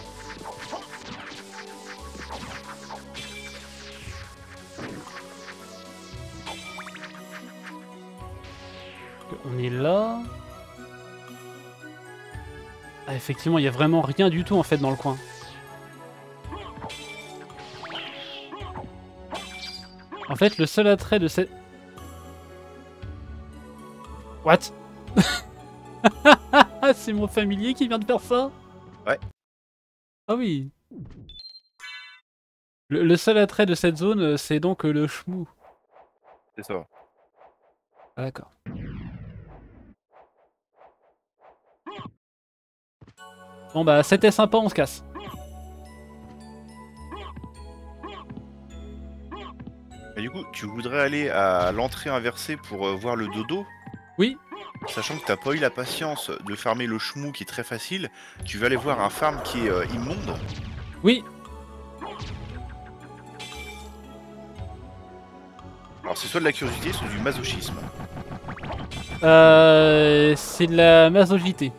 on est là. Ah, effectivement, il n'y a vraiment rien du tout en fait dans le coin. En fait, le seul attrait de cette... What? C'est mon familier qui vient de faire ça? Ouais. Ah oui. Le, le seul attrait de cette zone, c'est donc le chmou. C'est ça. Ah, d'accord. Bon bah, c'était sympa, on se casse. Et du coup, tu voudrais aller à l'entrée inversée pour euh, voir le dodo? Oui. Sachant que t'as pas eu la patience de farmer le chmou qui est très facile, tu vas aller voir un farm qui est euh, immonde. Oui. Alors c'est soit de la curiosité, soit du masochisme. Euh, c'est de la masogité.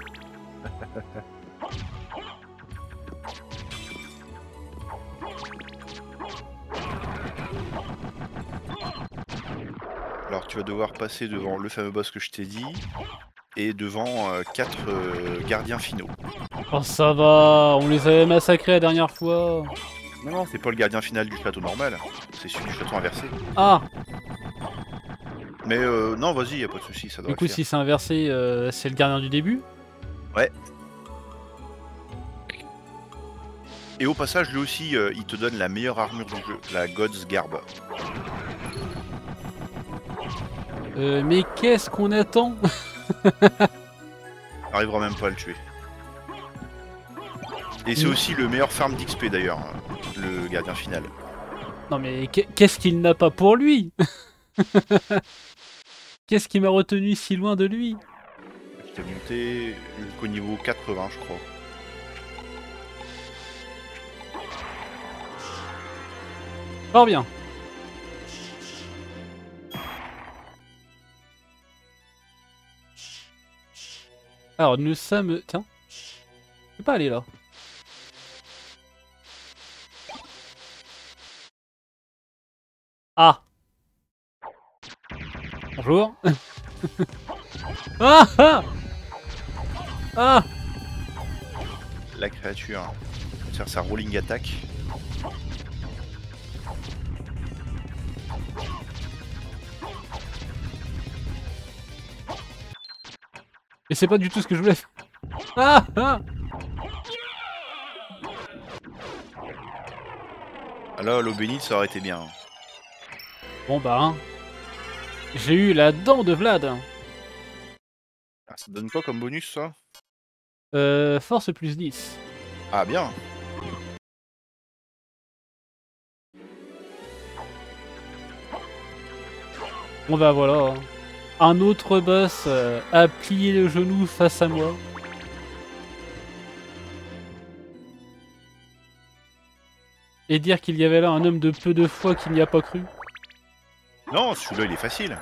Alors tu vas devoir passer devant le fameux boss que je t'ai dit, et devant euh, quatre euh, gardiens finaux. Oh ça va, on les avait massacrés la dernière fois. Non, non, c'est pas le gardien final du château normal, c'est celui du château inversé. Ah. Mais euh, non, vas-y, y a pas de soucis, ça doit Du coup, le faire. si c'est inversé, euh, c'est le gardien du début. Ouais. Et au passage, lui aussi, euh, il te donne la meilleure armure du jeu, la God's Garb. Euh, mais qu'est-ce qu'on attend? N'arrivera même pas à le tuer. Et c'est Mm. aussi le meilleur farm d'X P d'ailleurs, le gardien final. Non mais qu'est-ce qu'il n'a pas pour lui? Qu'est-ce qui m'a retenu si loin de lui? Qui t'a monté jusqu'au niveau quatre-vingts, je crois. Fort bien. Alors nous sommes... Tiens. Je peux pas aller là. Ah. Bonjour. Ah ah. Ah. La créature, c'est sa rolling attack. Et c'est pas du tout ce que je voulais faire. Ah ah. Là, l'eau bénite, ça aurait été bien. Bon bah hein. J'ai eu la dent de Vlad. Ah, ça donne quoi comme bonus, ça? Euh, force plus dix. Ah, bien. Bon bah voilà. Un autre boss euh, a plié le genou face à moi. Et dire qu'il y avait là un homme de peu de foi qui n'y a pas cru. Non, celui-là, il est facile.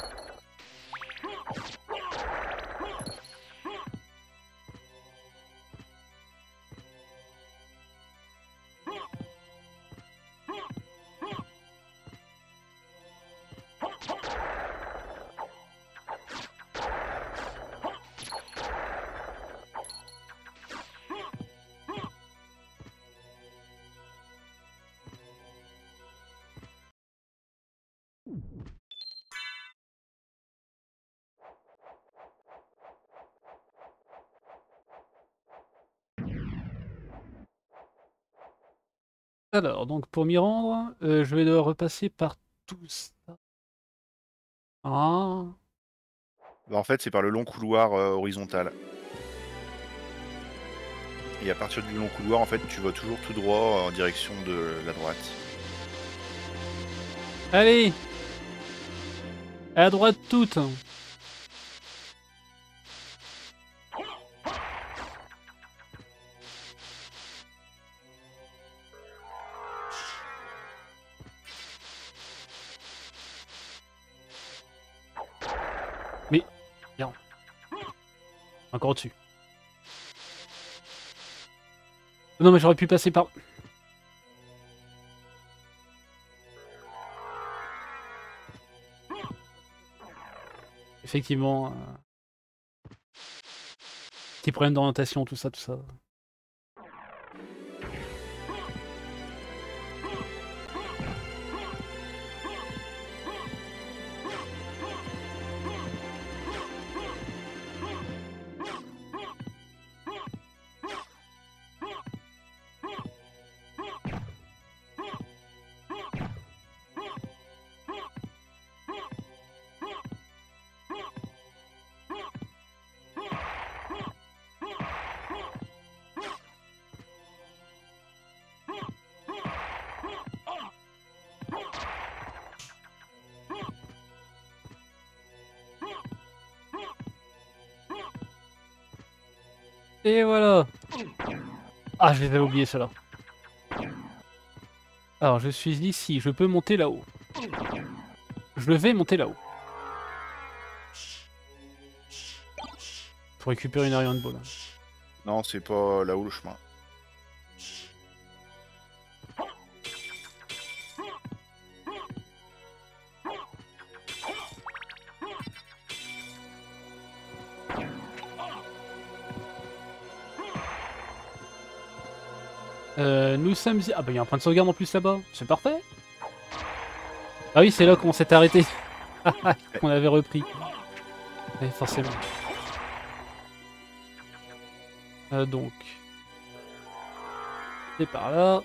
Alors, donc pour m'y rendre, euh, je vais devoir repasser par tout ça. Ah. Bah, en fait, c'est par le long couloir euh, horizontal. Et à partir du long couloir, en fait, tu vas toujours tout droit en direction de la droite. Allez. À droite toute. Encore au-dessus. Non mais j'aurais pu passer par... Effectivement... Euh... Petit problème d'orientation, tout ça, tout ça. Et voilà. Ah, je les avais oubliés ceux-là. Alors, je suis ici, je peux monter là-haut. Je vais monter là-haut. Pour récupérer une Iron Ball. Non, c'est pas là-haut le chemin. Euh, nous sommes... Ah bah il y a un point de sauvegarde en plus là-bas, c'est parfait. Ah oui, c'est là qu'on s'est arrêté. Qu'on avait repris. Oui, forcément. Euh, donc... C'est par là.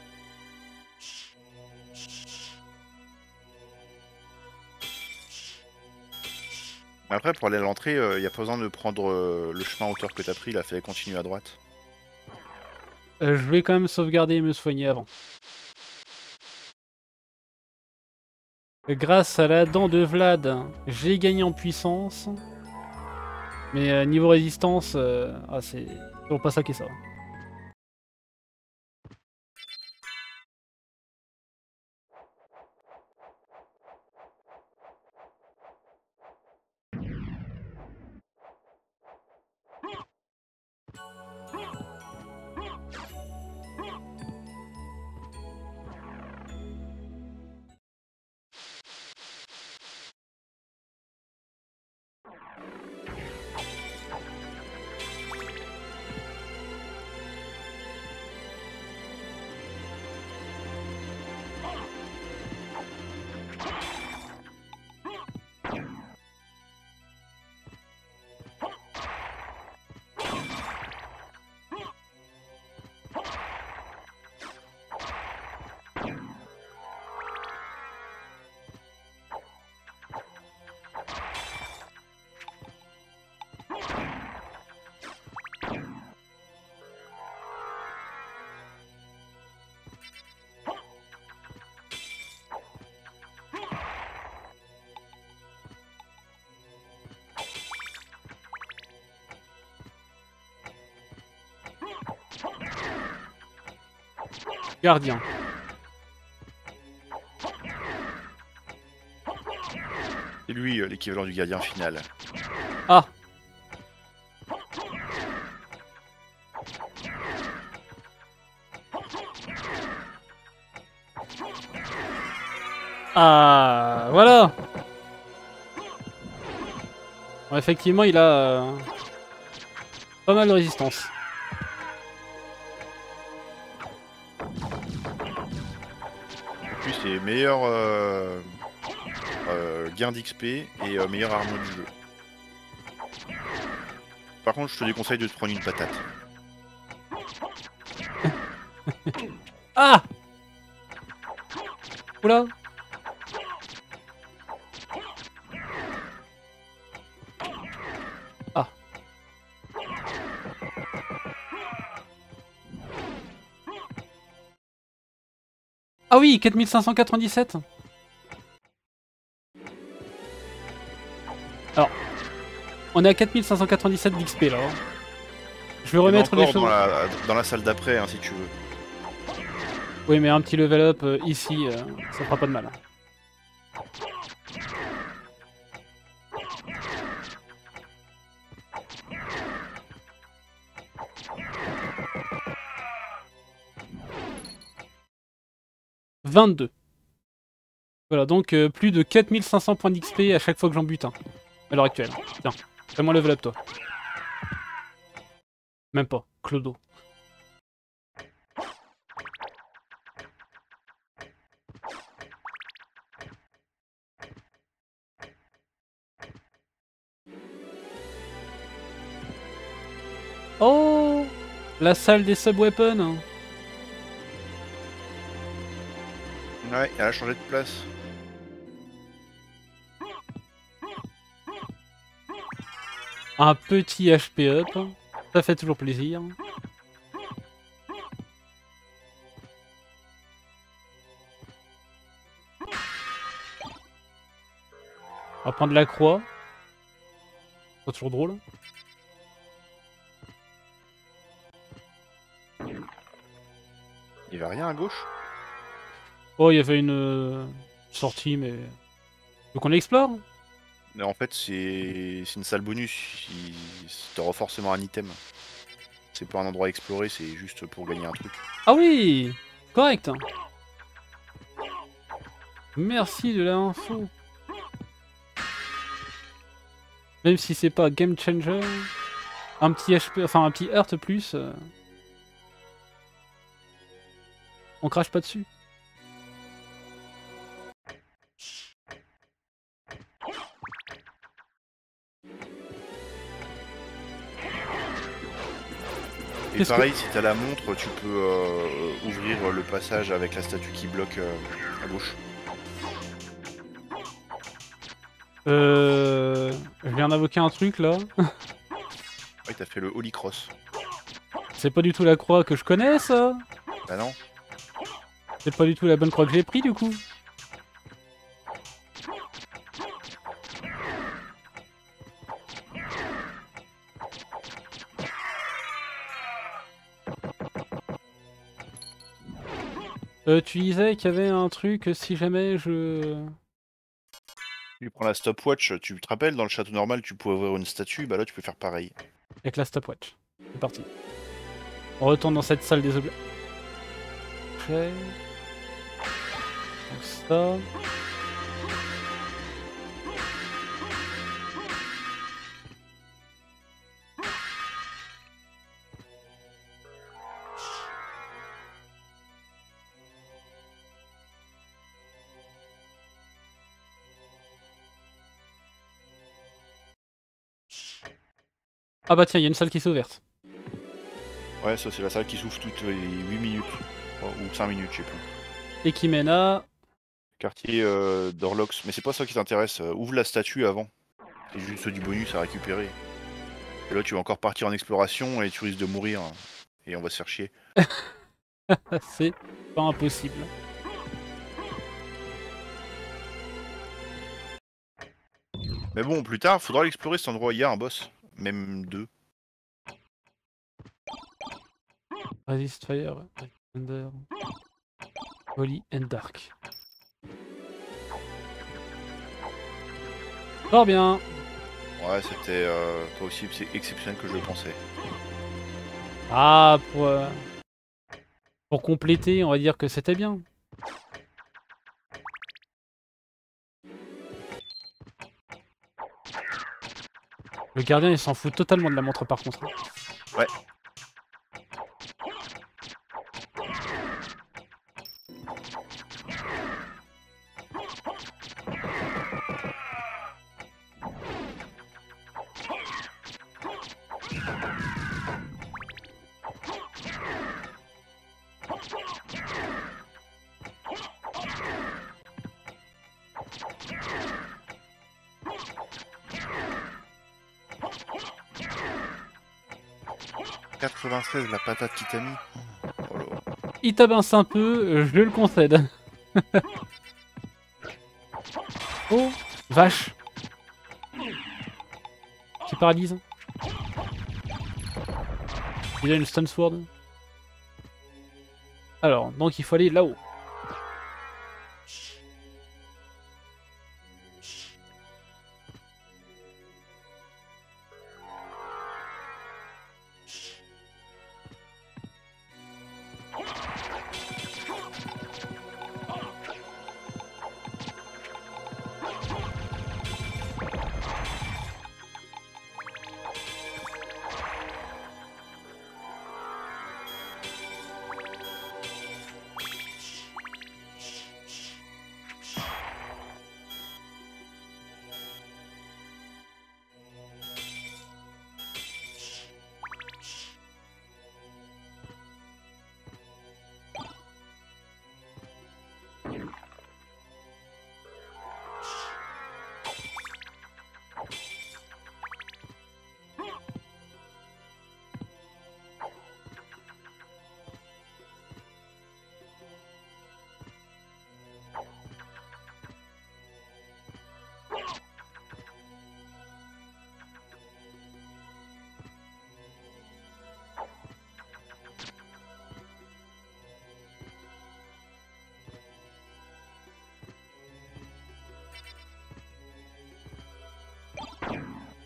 Après, pour aller à l'entrée, il euh, n'y a pas besoin de prendre euh, le chemin hauteur que t'as pris, il a fait continuer à droite. Euh, je vais quand même sauvegarder et me soigner avant. Grâce à la dent de Vlad, j'ai gagné en puissance. Mais euh, niveau résistance, euh, ah, c'est toujours pas ça qui est ça. Gardien. C'est lui euh, l'équivalent du gardien final. Ah. Ah, voilà. Bon, effectivement, il a euh, pas mal de résistance. Et puis c'est meilleur euh, euh, gain d'X P et euh, meilleure arme du jeu. Par contre, je te déconseille de te prendre une patate. Ah. Oula. Ah. Ah oui, quatre mille cinq cent quatre-vingt-dix-sept. Alors, on est à quatre mille cinq cent quatre-vingt-dix-sept d'X P là. Je vais remettre les choses. Dans la, dans la salle d'après, hein, si tu veux. Oui, mais un petit level up euh, ici, euh, ça fera pas de mal. vingt-deux. Voilà, donc euh, plus de quatre mille cinq cents points d'X P à chaque fois que j'en bute un. À l'heure actuelle. Tiens, fais-moi level up toi. Même pas, Clodo. Oh, la salle des sub-weapons. Ouais, elle a changé de place. Un petit H P up, ça fait toujours plaisir. On va prendre la croix. C'est toujours drôle. Il y avait rien à gauche? Oh, il y avait une euh, sortie, mais... Donc on l'explore. Mais en fait, c'est c'est une salle bonus. Il... T'auras forcément un item. C'est pas un endroit à explorer, c'est juste pour gagner un truc. Ah oui, correct. Merci de l'info. Même si c'est pas game changer, un petit H P, enfin un petit Heart plus, euh... on crache pas dessus. Et Qu'est-ce pareil, si t'as la montre, tu peux euh, ouvrir le passage avec la statue qui bloque euh, à gauche. Euh... Je viens d'invoquer un truc là. Ouais, t'as fait le Holy Cross. C'est pas du tout la croix que je connais ça. Bah non. C'est pas du tout la bonne croix que j'ai pris du coup. Euh, tu disais qu'il y avait un truc si jamais je... Tu prends la stopwatch, tu te rappelles, dans le château normal, tu pouvais ouvrir une statue, bah là tu peux faire pareil. Avec la stopwatch. C'est parti. On retourne dans cette salle des objets. Ok. Donc ça... Ah bah tiens, il y a une salle qui s'est ouverte. Ouais, ça c'est la salle qui s'ouvre toutes les huit minutes. Ou cinq minutes, je sais plus. Et qui mène à... Quartier euh, d'Orlox. Mais c'est pas ça qui t'intéresse. euh, Ouvre la statue avant. C'est juste du bonus à récupérer. Et là tu vas encore partir en exploration et tu risques de mourir. Et on va se faire chier. C'est pas impossible. Mais bon, plus tard, faudra l'explorer cet endroit. Il y a un boss. Même deux. Resist Fire, Thunder, Holy and Dark. Fort bien. Ouais, c'était euh, pas aussi exceptionnel que je le pensais. Ah, pour, euh, pour compléter, on va dire que c'était bien. Le gardien, il s'en fout totalement de la montre par contre. Ouais. quatre-vingt-seize, la patate qui t'a mis. Oh là. Il tabasse un peu, je le concède. Oh, vache. Qui paralyse. Il a une stun sword. Alors, donc il faut aller là-haut.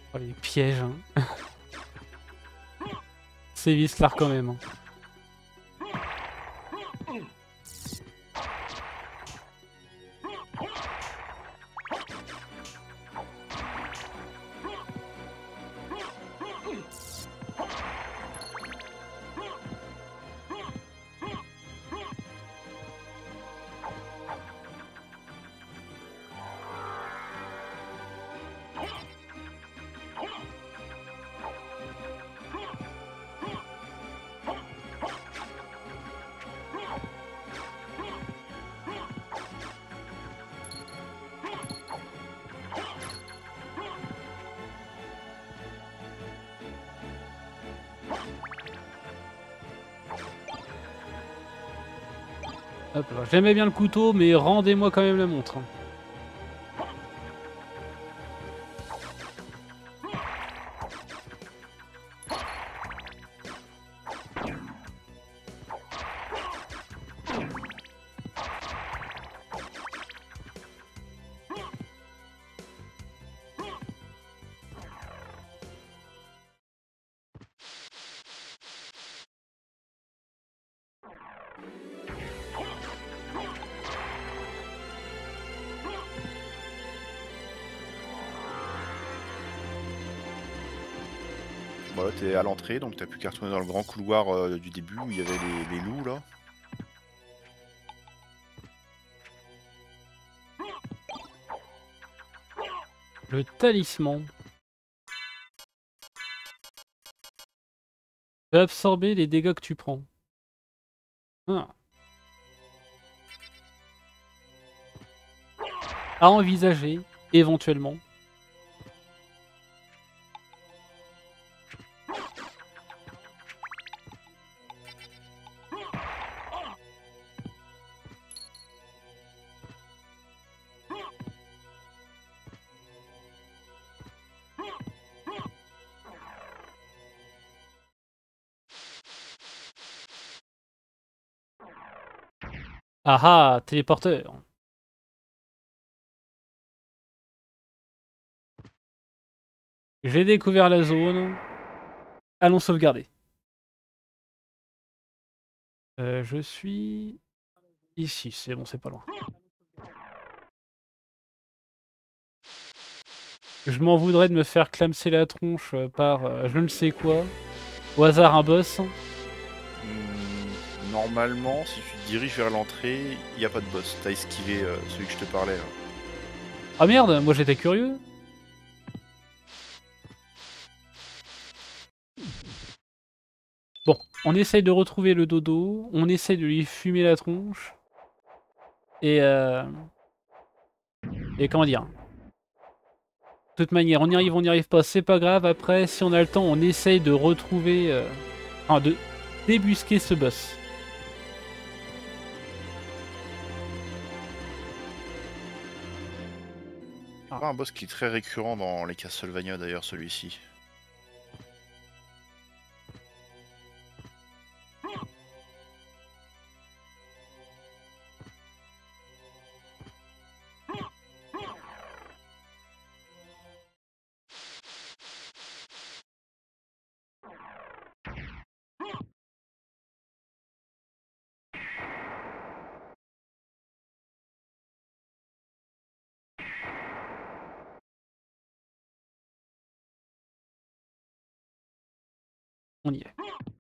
Oh, les pièges, hein. C'est Vislar quand même. Hein. Hop là, j'aimais bien le couteau, mais rendez-moi quand même la montre. Voilà, t'es à l'entrée, donc t'as plus qu'à retourner dans le grand couloir euh, du début où il y avait les, les loups là. Le talisman. peut absorber les dégâts que tu prends. Ah. À envisager, éventuellement. Ah ah, téléporteur. J'ai découvert la zone. Allons sauvegarder. Euh, je suis ici, c'est bon, c'est pas loin. Je m'en voudrais de me faire clamser la tronche par euh, je ne sais quoi. Au hasard un boss. Hmm, normalement, si tu te diriges vers l'entrée, il n'y a pas de boss. T'as esquivé euh, celui que je te parlais. Là. Ah merde, moi j'étais curieux. Bon, on essaye de retrouver le dodo, on essaye de lui fumer la tronche. Et euh... Et comment dire? De toute manière, on y arrive, on n'y arrive pas, c'est pas grave. Après, si on a le temps, on essaye de retrouver... Euh... Enfin, de débusquer ce boss. C'est pas un boss qui est très récurrent dans les Castlevania d'ailleurs, celui-ci. On y est.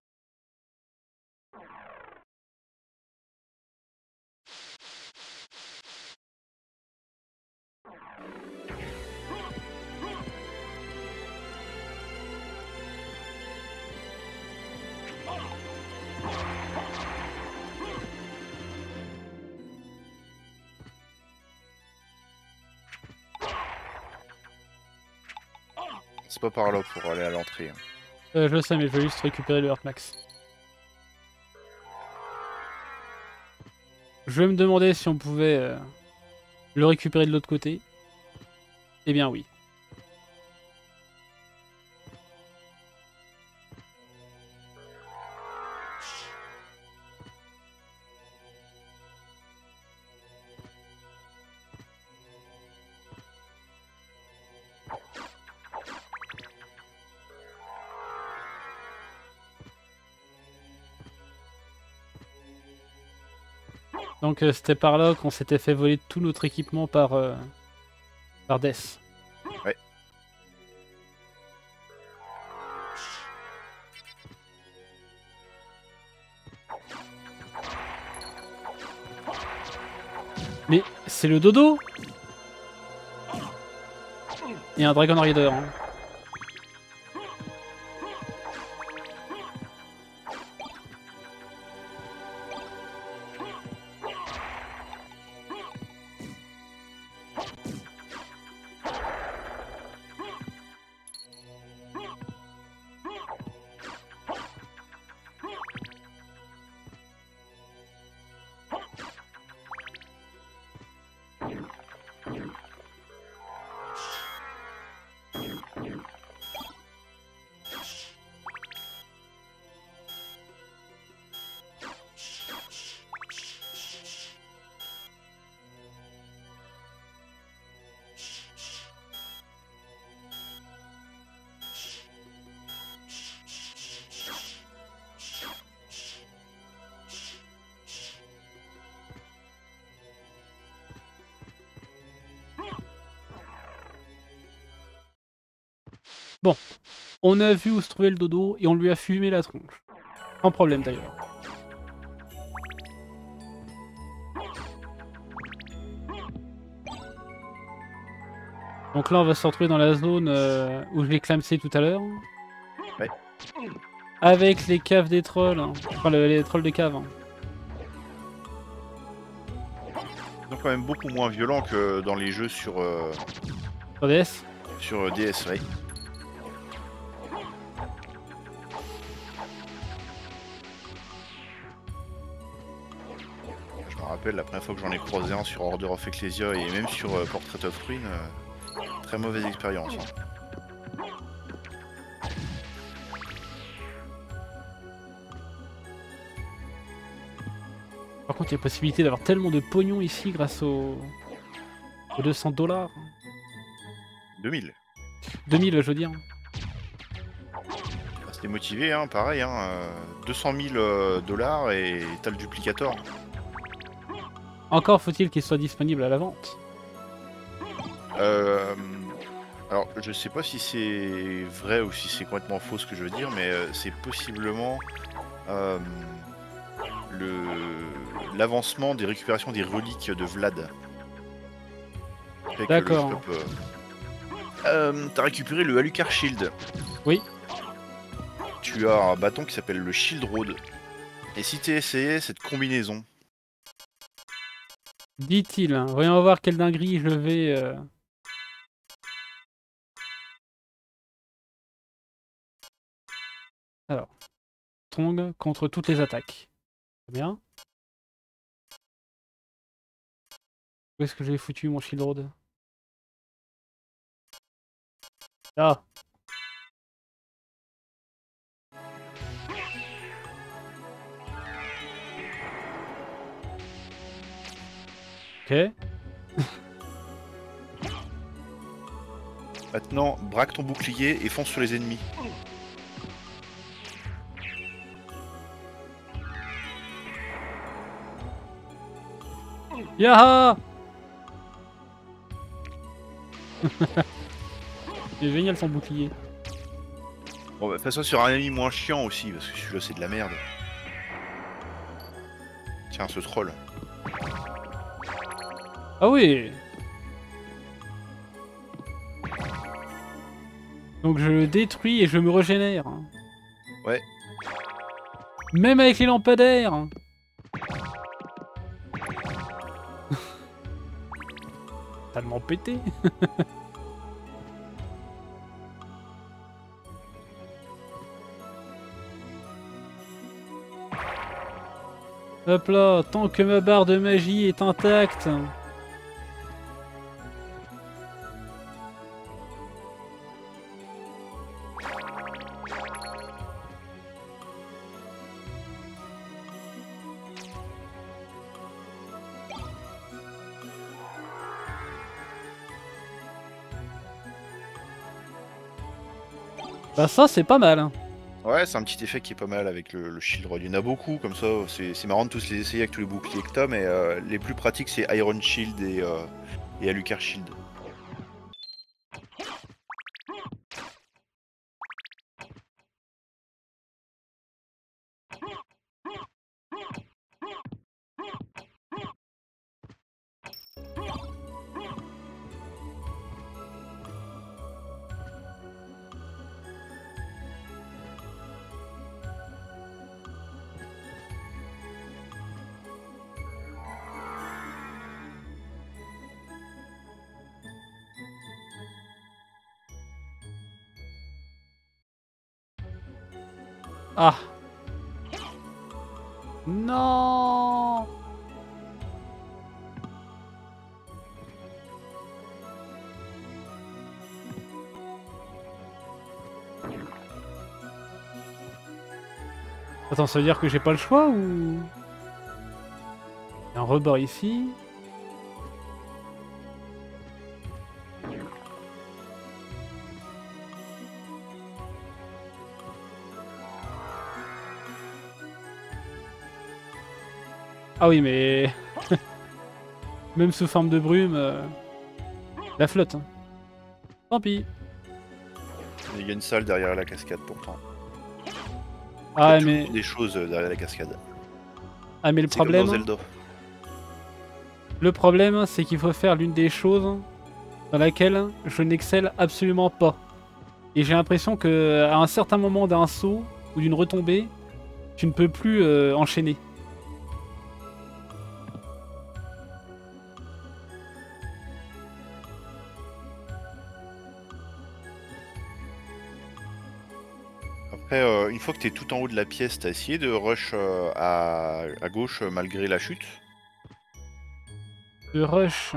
C'est pas par là pour aller à l'entrée. Hein. Euh, je sais, mais je vais juste récupérer le Heart Max. Je vais me demander si on pouvait euh, le récupérer de l'autre côté. Eh bien oui. Donc euh, c'était par là qu'on s'était fait voler tout notre équipement par, euh, par Death. Ouais. Mais c'est le dodo. Il y a un Dragon Rider. Hein. Bon, on a vu où se trouvait le dodo et on lui a fumé la tronche. Sans problème d'ailleurs. Donc là on va se retrouver dans la zone euh, où je l'ai clamsé tout à l'heure. Ouais. Avec les caves des trolls, hein. Enfin le- les trolls des caves. Hein. Ils sont quand même beaucoup moins violents que dans les jeux sur, euh, Sur D S. sur D S, ouais. Je me rappelle la première fois que j'en ai croisé un sur Order of Ecclesia et même sur euh, Portrait of Ruin, euh, très mauvaise expérience. Hein. Par contre il y a possibilité d'avoir tellement de pognon ici grâce aux, aux deux cents dollars. deux mille. deux mille je veux dire. C'était motivé, hein, pareil, hein, euh, deux cent mille euh, dollars et t'as le duplicator. Encore faut-il qu'il soit disponible à la vente. Euh, alors, je sais pas si c'est vrai ou si c'est complètement faux ce que je veux dire, mais euh, c'est possiblement euh, le l'avancement des récupérations des reliques de Vlad. Fait que le D'accord. shop, euh, euh, t'as récupéré le Alucard Shield. Oui. Tu as un bâton qui s'appelle le Shield Road. Et si tu essayé cette combinaison, Dit-il. Hein. Voyons voir quelle dinguerie je vais... Euh... Alors. Strong contre toutes les attaques. Très bien. Où est-ce que j'ai foutu mon Shield Road? Là. Ok. maintenant braque ton bouclier et fonce sur les ennemis. Yaha. C'est génial son bouclier. Bon bah fais ça sur un ennemi moins chiant aussi, parce que celui-là c'est de la merde. Tiens, ce troll. Ah oui. Donc je le détruis et je me régénère. Ouais. Même avec les lampadaires. Tellement pété. Hop là, tant que ma barre de magie est intacte. Bah ça c'est pas mal. Hein. Ouais, c'est un petit effet qui est pas mal avec le, le Shield Rod. Il y en a beaucoup comme ça. C'est c'est marrant de tous les essayer avec tous les boucliers que t'as, mais euh, les plus pratiques c'est Iron Shield et, euh, et Alucard Shield. Ah. Non. Attends, ça veut dire que j'ai pas le choix ou... Il y a un rebord ici. Ah oui, mais... Même sous forme de brume, euh... la flotte. Hein. Tant pis. Il y a une salle derrière la cascade pourtant. Ah Il y a mais... toujours des choses derrière la cascade. Ah mais le C'est comme problème... dans Zelda. Le problème, c'est qu'il faut faire l'une des choses dans laquelle je n'excelle absolument pas. Et j'ai l'impression que à un certain moment d'un saut ou d'une retombée, tu ne peux plus euh, enchaîner. Après, euh, une fois que t'es tout en haut de la pièce, t'as essayé de rush euh, à, à gauche euh, malgré la chute. Le rush.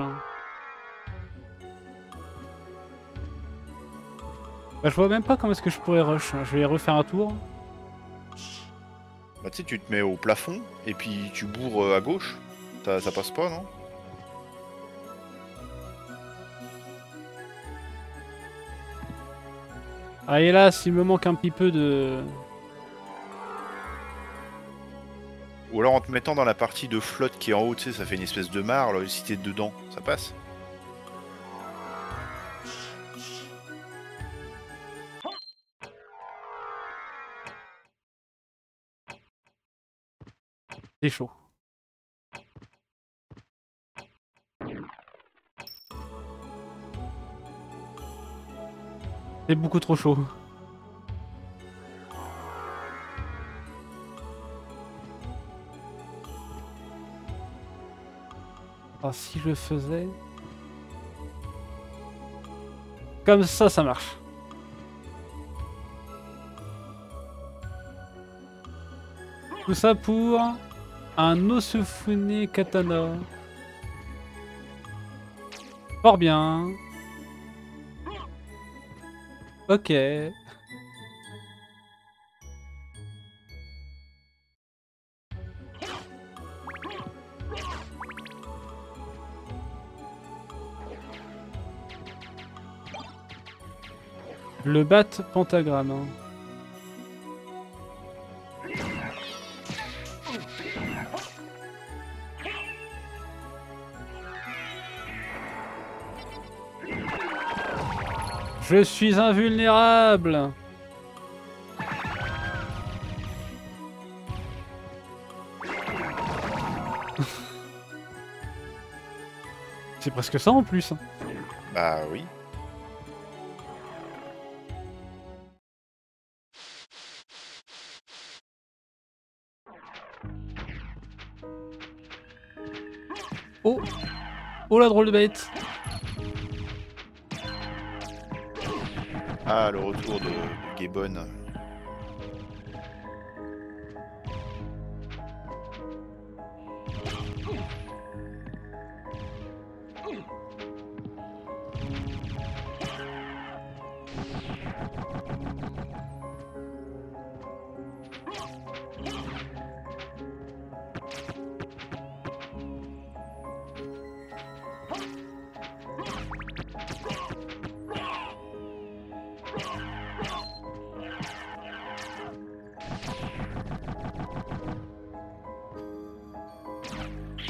Bah, je vois même pas comment est-ce que je pourrais rush. Je vais refaire un tour. Bah tu sais, tu te mets au plafond et puis tu bourres euh, à gauche. Ça, ça passe pas, non? Ah et là, s'il me manque un petit peu de... Ou alors en te mettant dans la partie de flotte qui est en haut, tu sais, ça fait une espèce de mare, là, si t'es dedans, ça passe. C'est chaud. C'est beaucoup trop chaud. Ah, si je faisais... Comme ça, ça marche. Tout ça pour un Osufune Katana. Fort bien. Ok. Le bat pentagramme. Je suis invulnérable. C'est presque ça en plus. Bah oui. Oh, oh la drôle de bête. Ah, le retour de, de Gaebon.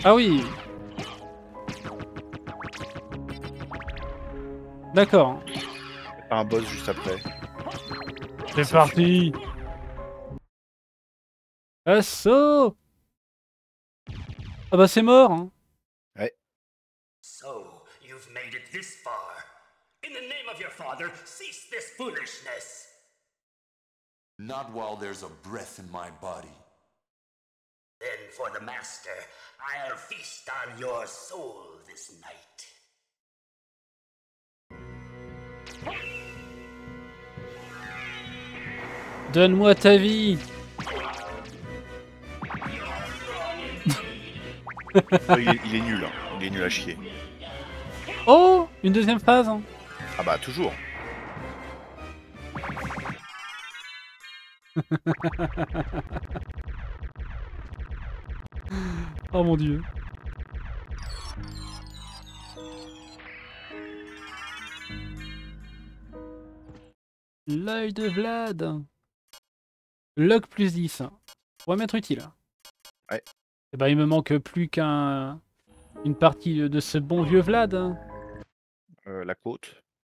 Ah oui. D'accord. Pas un boss juste après. C'est parti. Assaut. Ah bah c'est mort. Hein. Ouais. So, you've made it this far. In the name of your father, cease this foolishness. Not while there's a breath in my body. Then for the master, I'll feast on your soul this night. Donne-moi ta vie. Ah, il, est, il est nul, hein. Il est nul à chier. Oh, une deuxième phase. Hein. Ah bah toujours. Oh mon dieu. L'œil de Vlad. Log plus dix. Pour m'être utile. Ouais. Et bah il me manque plus qu'un une partie de ce bon vieux Vlad. Hein. Euh, la côte.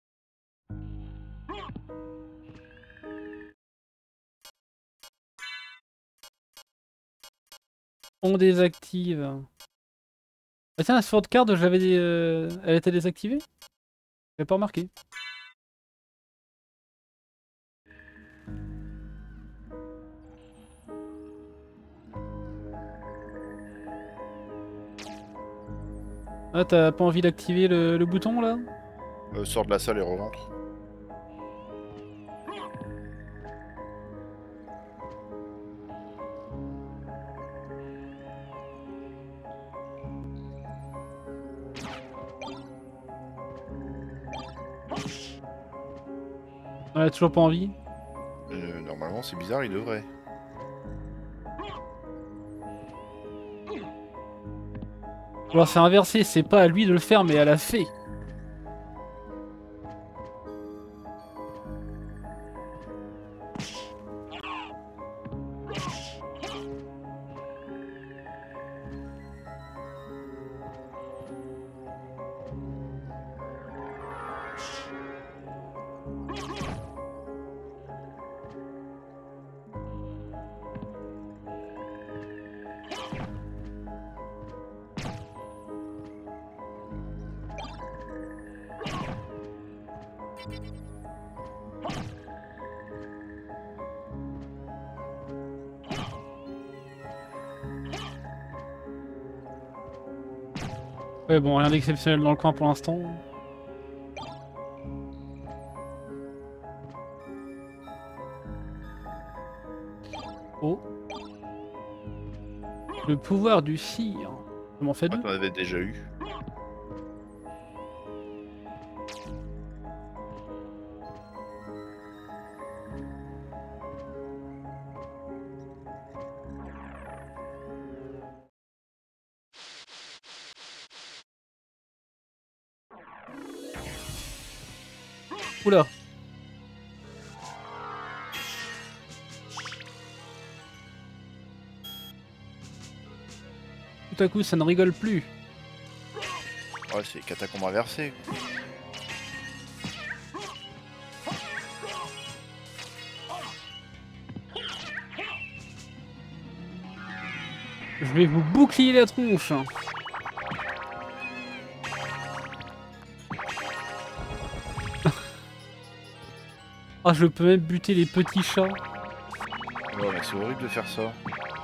On désactive. Ah tiens, la sword card, j'avais des, euh, elle était désactivée? J'avais pas remarqué. Ah, t'as pas envie d'activer le, le bouton là? Euh, sors de la salle et re-rentre. Ouais, toujours pas envie. Euh, normalement, c'est bizarre, il devrait. Alors c'est inversé, c'est pas à lui de le faire mais à la fée. Ouais bon, rien d'exceptionnel dans le coin pour l'instant. Oh. Le pouvoir du cire. Je m'en fais Ah, deux. t'en avais déjà eu. Oula. Tout à coup, ça ne rigole plus. Ouais, c'est catacombe inversé. Je vais vous bouclier la tronche. Ah, je peux même buter les petits chats. Ouais, mais c'est horrible de faire ça.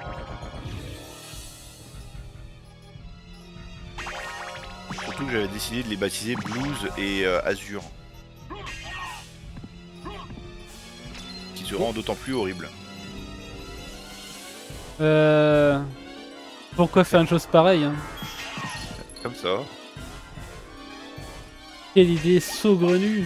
Surtout que j'avais décidé de les baptiser Blues et euh, Azur. Qui se rend d'autant plus horrible. Euh... Pourquoi faire une chose pareille hein? Comme ça. Quelle idée saugrenue.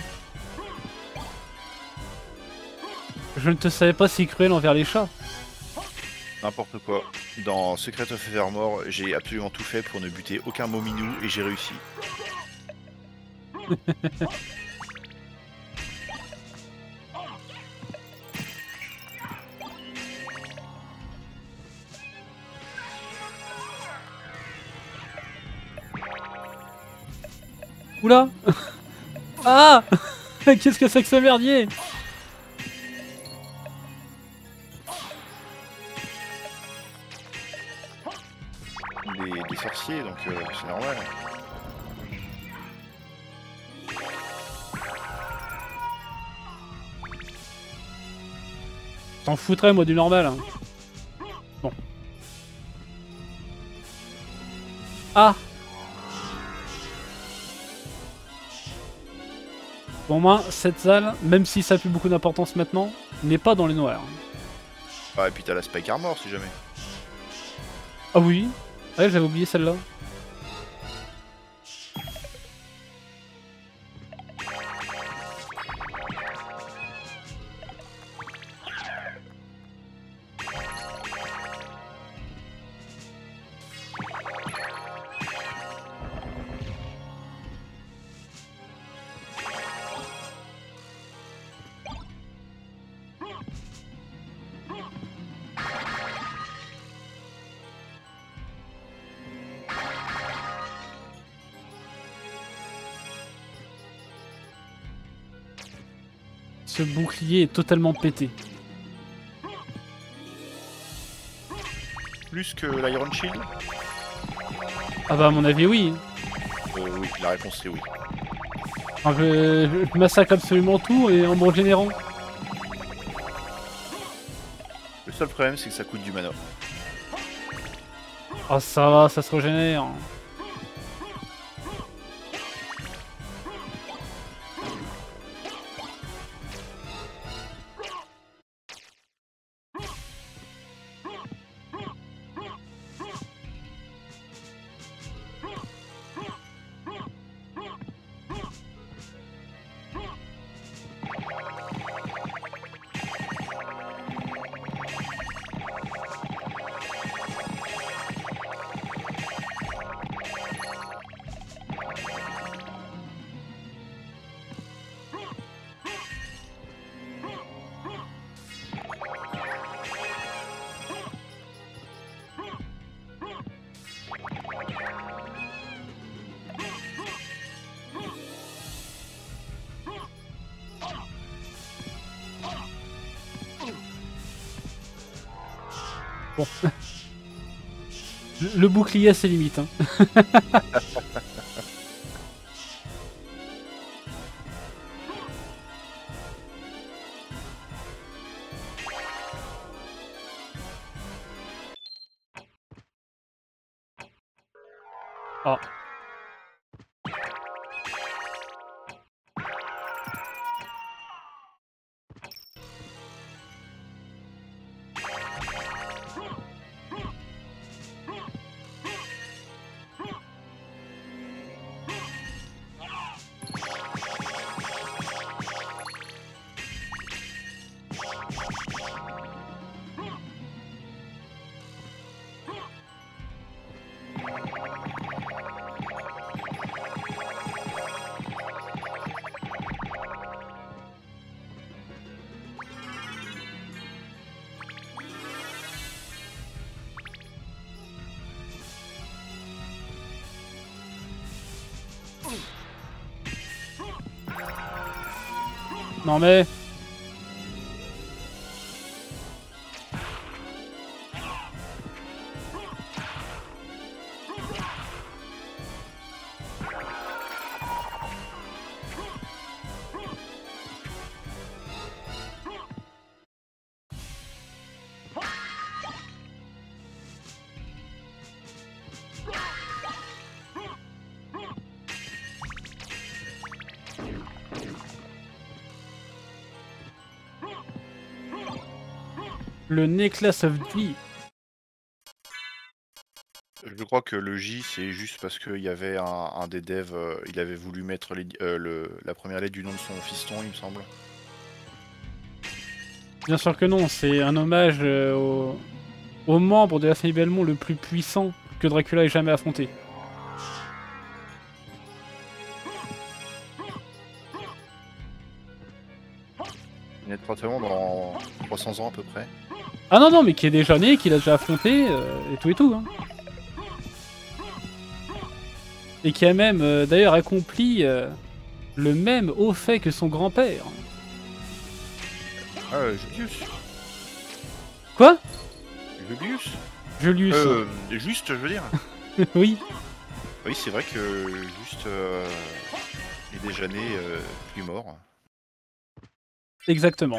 Je ne te savais pas si cruel envers les chats. N'importe quoi. Dans Secret of Evermore, j'ai absolument tout fait pour ne buter aucun mominou et j'ai réussi. Oula. Ah. Qu'est-ce que c'est que ce merdier? Des, des sorciers, donc euh, c'est normal. T'en foutrais moi du normal. Hein. Bon. Ah. Bon, au moins, cette salle, même si ça a plus beaucoup d'importance maintenant, n'est pas dans les noirs. Ah, et puis t'as la Spike Armor si jamais. Ah oui. Ouais, j'avais oublié celle-là. Ce bouclier est totalement pété. Plus que l'Iron Shield? Ah bah à mon avis oui. Euh, oui, la réponse c'est oui. Enfin, je, je, je massacre absolument tout et en me régénérant. Le seul problème c'est que ça coûte du mana. Ah ça va, ça se régénère. Bon. Le bouclier a ses limites. Hein. Ah. Non mais... Le Necklace of G. Je crois que le J c'est juste parce qu'il y avait un, un des devs, euh, il avait voulu mettre les, euh, le, la première lettre du nom de son fiston, il me semble. Bien sûr que non, c'est un hommage euh, au, au membre de la famille Belmont le plus puissant que Dracula ait jamais affronté. Il naîtra seulement dans trois cents ans à peu près. Ah non non, mais qui est déjà né, qui l'a déjà affronté, euh, et tout et tout. Hein. Et qui a même euh, d'ailleurs accompli euh, le même haut fait que son grand-père. Ah, euh, Julius. Quoi? Julius Julius. Euh, juste, je veux dire. Oui. Oui, c'est vrai que juste euh, est déjà né, euh, puis mort. Exactement.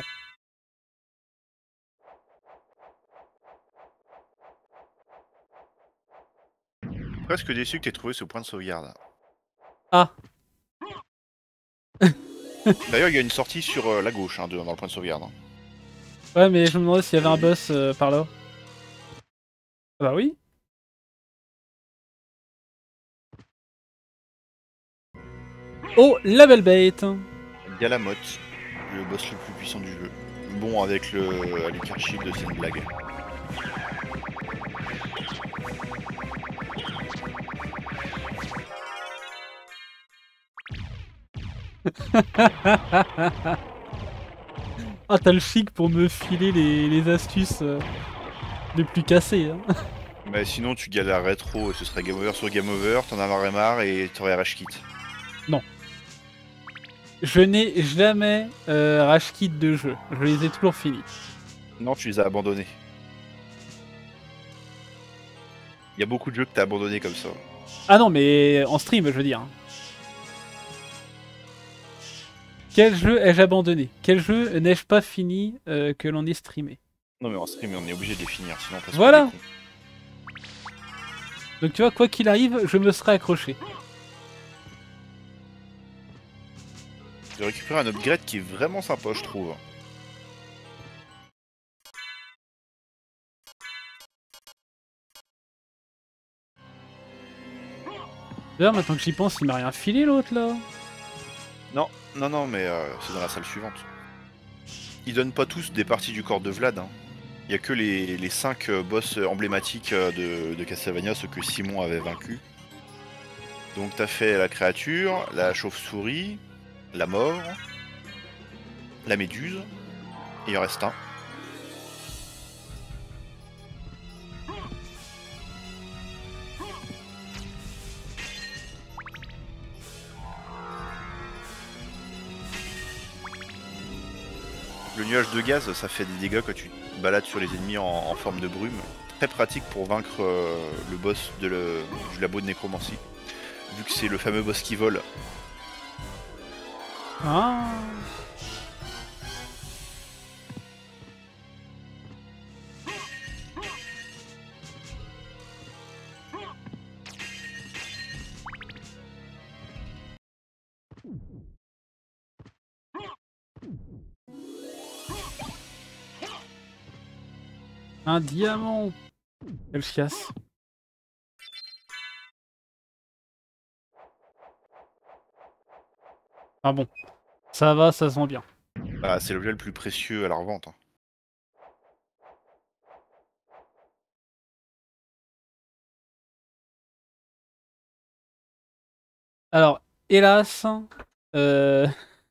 Presque déçu que t'aies trouvé ce point de sauvegarde. Ah. D'ailleurs, il y a une sortie sur euh, la gauche hein, de- dans le point de sauvegarde. hein. Ouais, mais je me demandais s'il y avait un boss euh, par là. Ah bah oui. Oh, la belle bête. Galamoth, le boss le plus puissant du jeu. Bon, avec le Alucard Shield, c'est une blague. Ah, t'as le chic pour me filer les, les astuces euh, les plus cassées. Hein. Mais sinon, tu galérerais rétro, ce serait game over sur game over, t'en aurais marre et t'aurais rage quit. Je n'ai jamais euh, rage quit de jeu. Je les ai toujours finis. Non, tu les as abandonnés. Il y a beaucoup de jeux que t'as abandonnés comme ça. Ah non, mais en stream, je veux dire. Quel jeu ai-je abandonné? Quel jeu n'ai-je pas fini euh, que l'on ait streamé? Non, mais en stream, on est obligé de les finir, sinon on passe Voilà. pour des cons. Donc tu vois, quoi qu'il arrive, je me serai accroché. J'ai récupéré un upgrade qui est vraiment sympa, je trouve. D'ailleurs, maintenant que j'y pense, il m'a rien filé l'autre là. Non, non, non, mais euh, c'est dans la salle suivante. Ils donnent pas tous des parties du corps de Vlad. Hein. Il y a que les, les cinq euh, boss emblématiques euh, de, de Castlevania, ceux que Simon avait vaincus. Donc t'as fait la créature, la chauve-souris, la mort, la méduse, et il en reste un. Le nuage de gaz, ça fait des dégâts quand tu te balades sur les ennemis en, en forme de brume. Très pratique pour vaincre euh, le boss de le, du labo de nécromancie. Vu que c'est le fameux boss qui vole. Ah. Un diamant. Quelle chiasse. Ah bon. Ça va, ça se vend bien. Bah, c'est l'objet le plus précieux à la revente. hein. Alors, hélas, euh...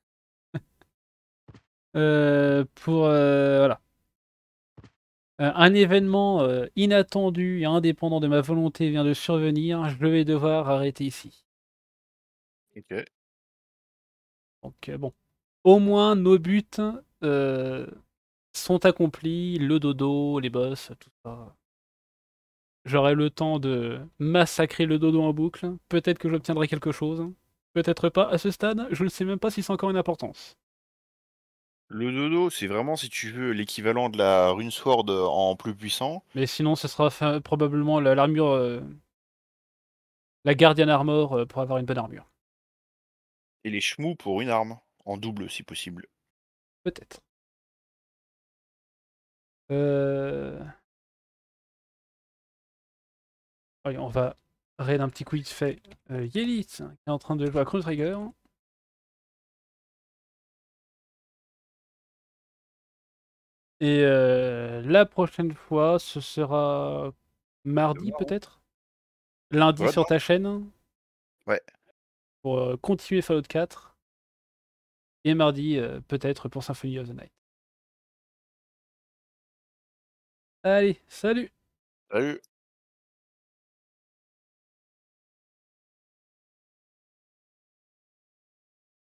euh, pour euh, voilà. Euh, un événement euh, inattendu et indépendant de ma volonté vient de survenir. Je vais devoir arrêter ici. Ok. Donc euh, bon, au moins nos buts euh, sont accomplis. Le dodo, les boss, tout ça. J'aurai le temps de massacrer le dodo en boucle. Peut-être que j'obtiendrai quelque chose. Peut-être pas à ce stade. Je ne sais même pas si c'est encore une importance. Le dodo, c'est vraiment, si tu veux, l'équivalent de la rune sword en plus puissant. Mais sinon, ce sera fa- probablement la- l'armure, euh, la Guardian Armor euh, pour avoir une bonne armure. Et les chemous pour une arme. En double, si possible. Peut-être. Euh... Allez, on va raid un petit coup vite fait. Euh, Yelit, qui est en train de jouer à Chrono Trigger. Et euh, la prochaine fois, ce sera mardi Demain, hein. peut-être? Lundi Ouais, sur non. ta chaîne Ouais. pour euh, continuer Fallout quatre. Et mardi euh, peut-être pour Symphony of the Night. Allez, salut! Salut.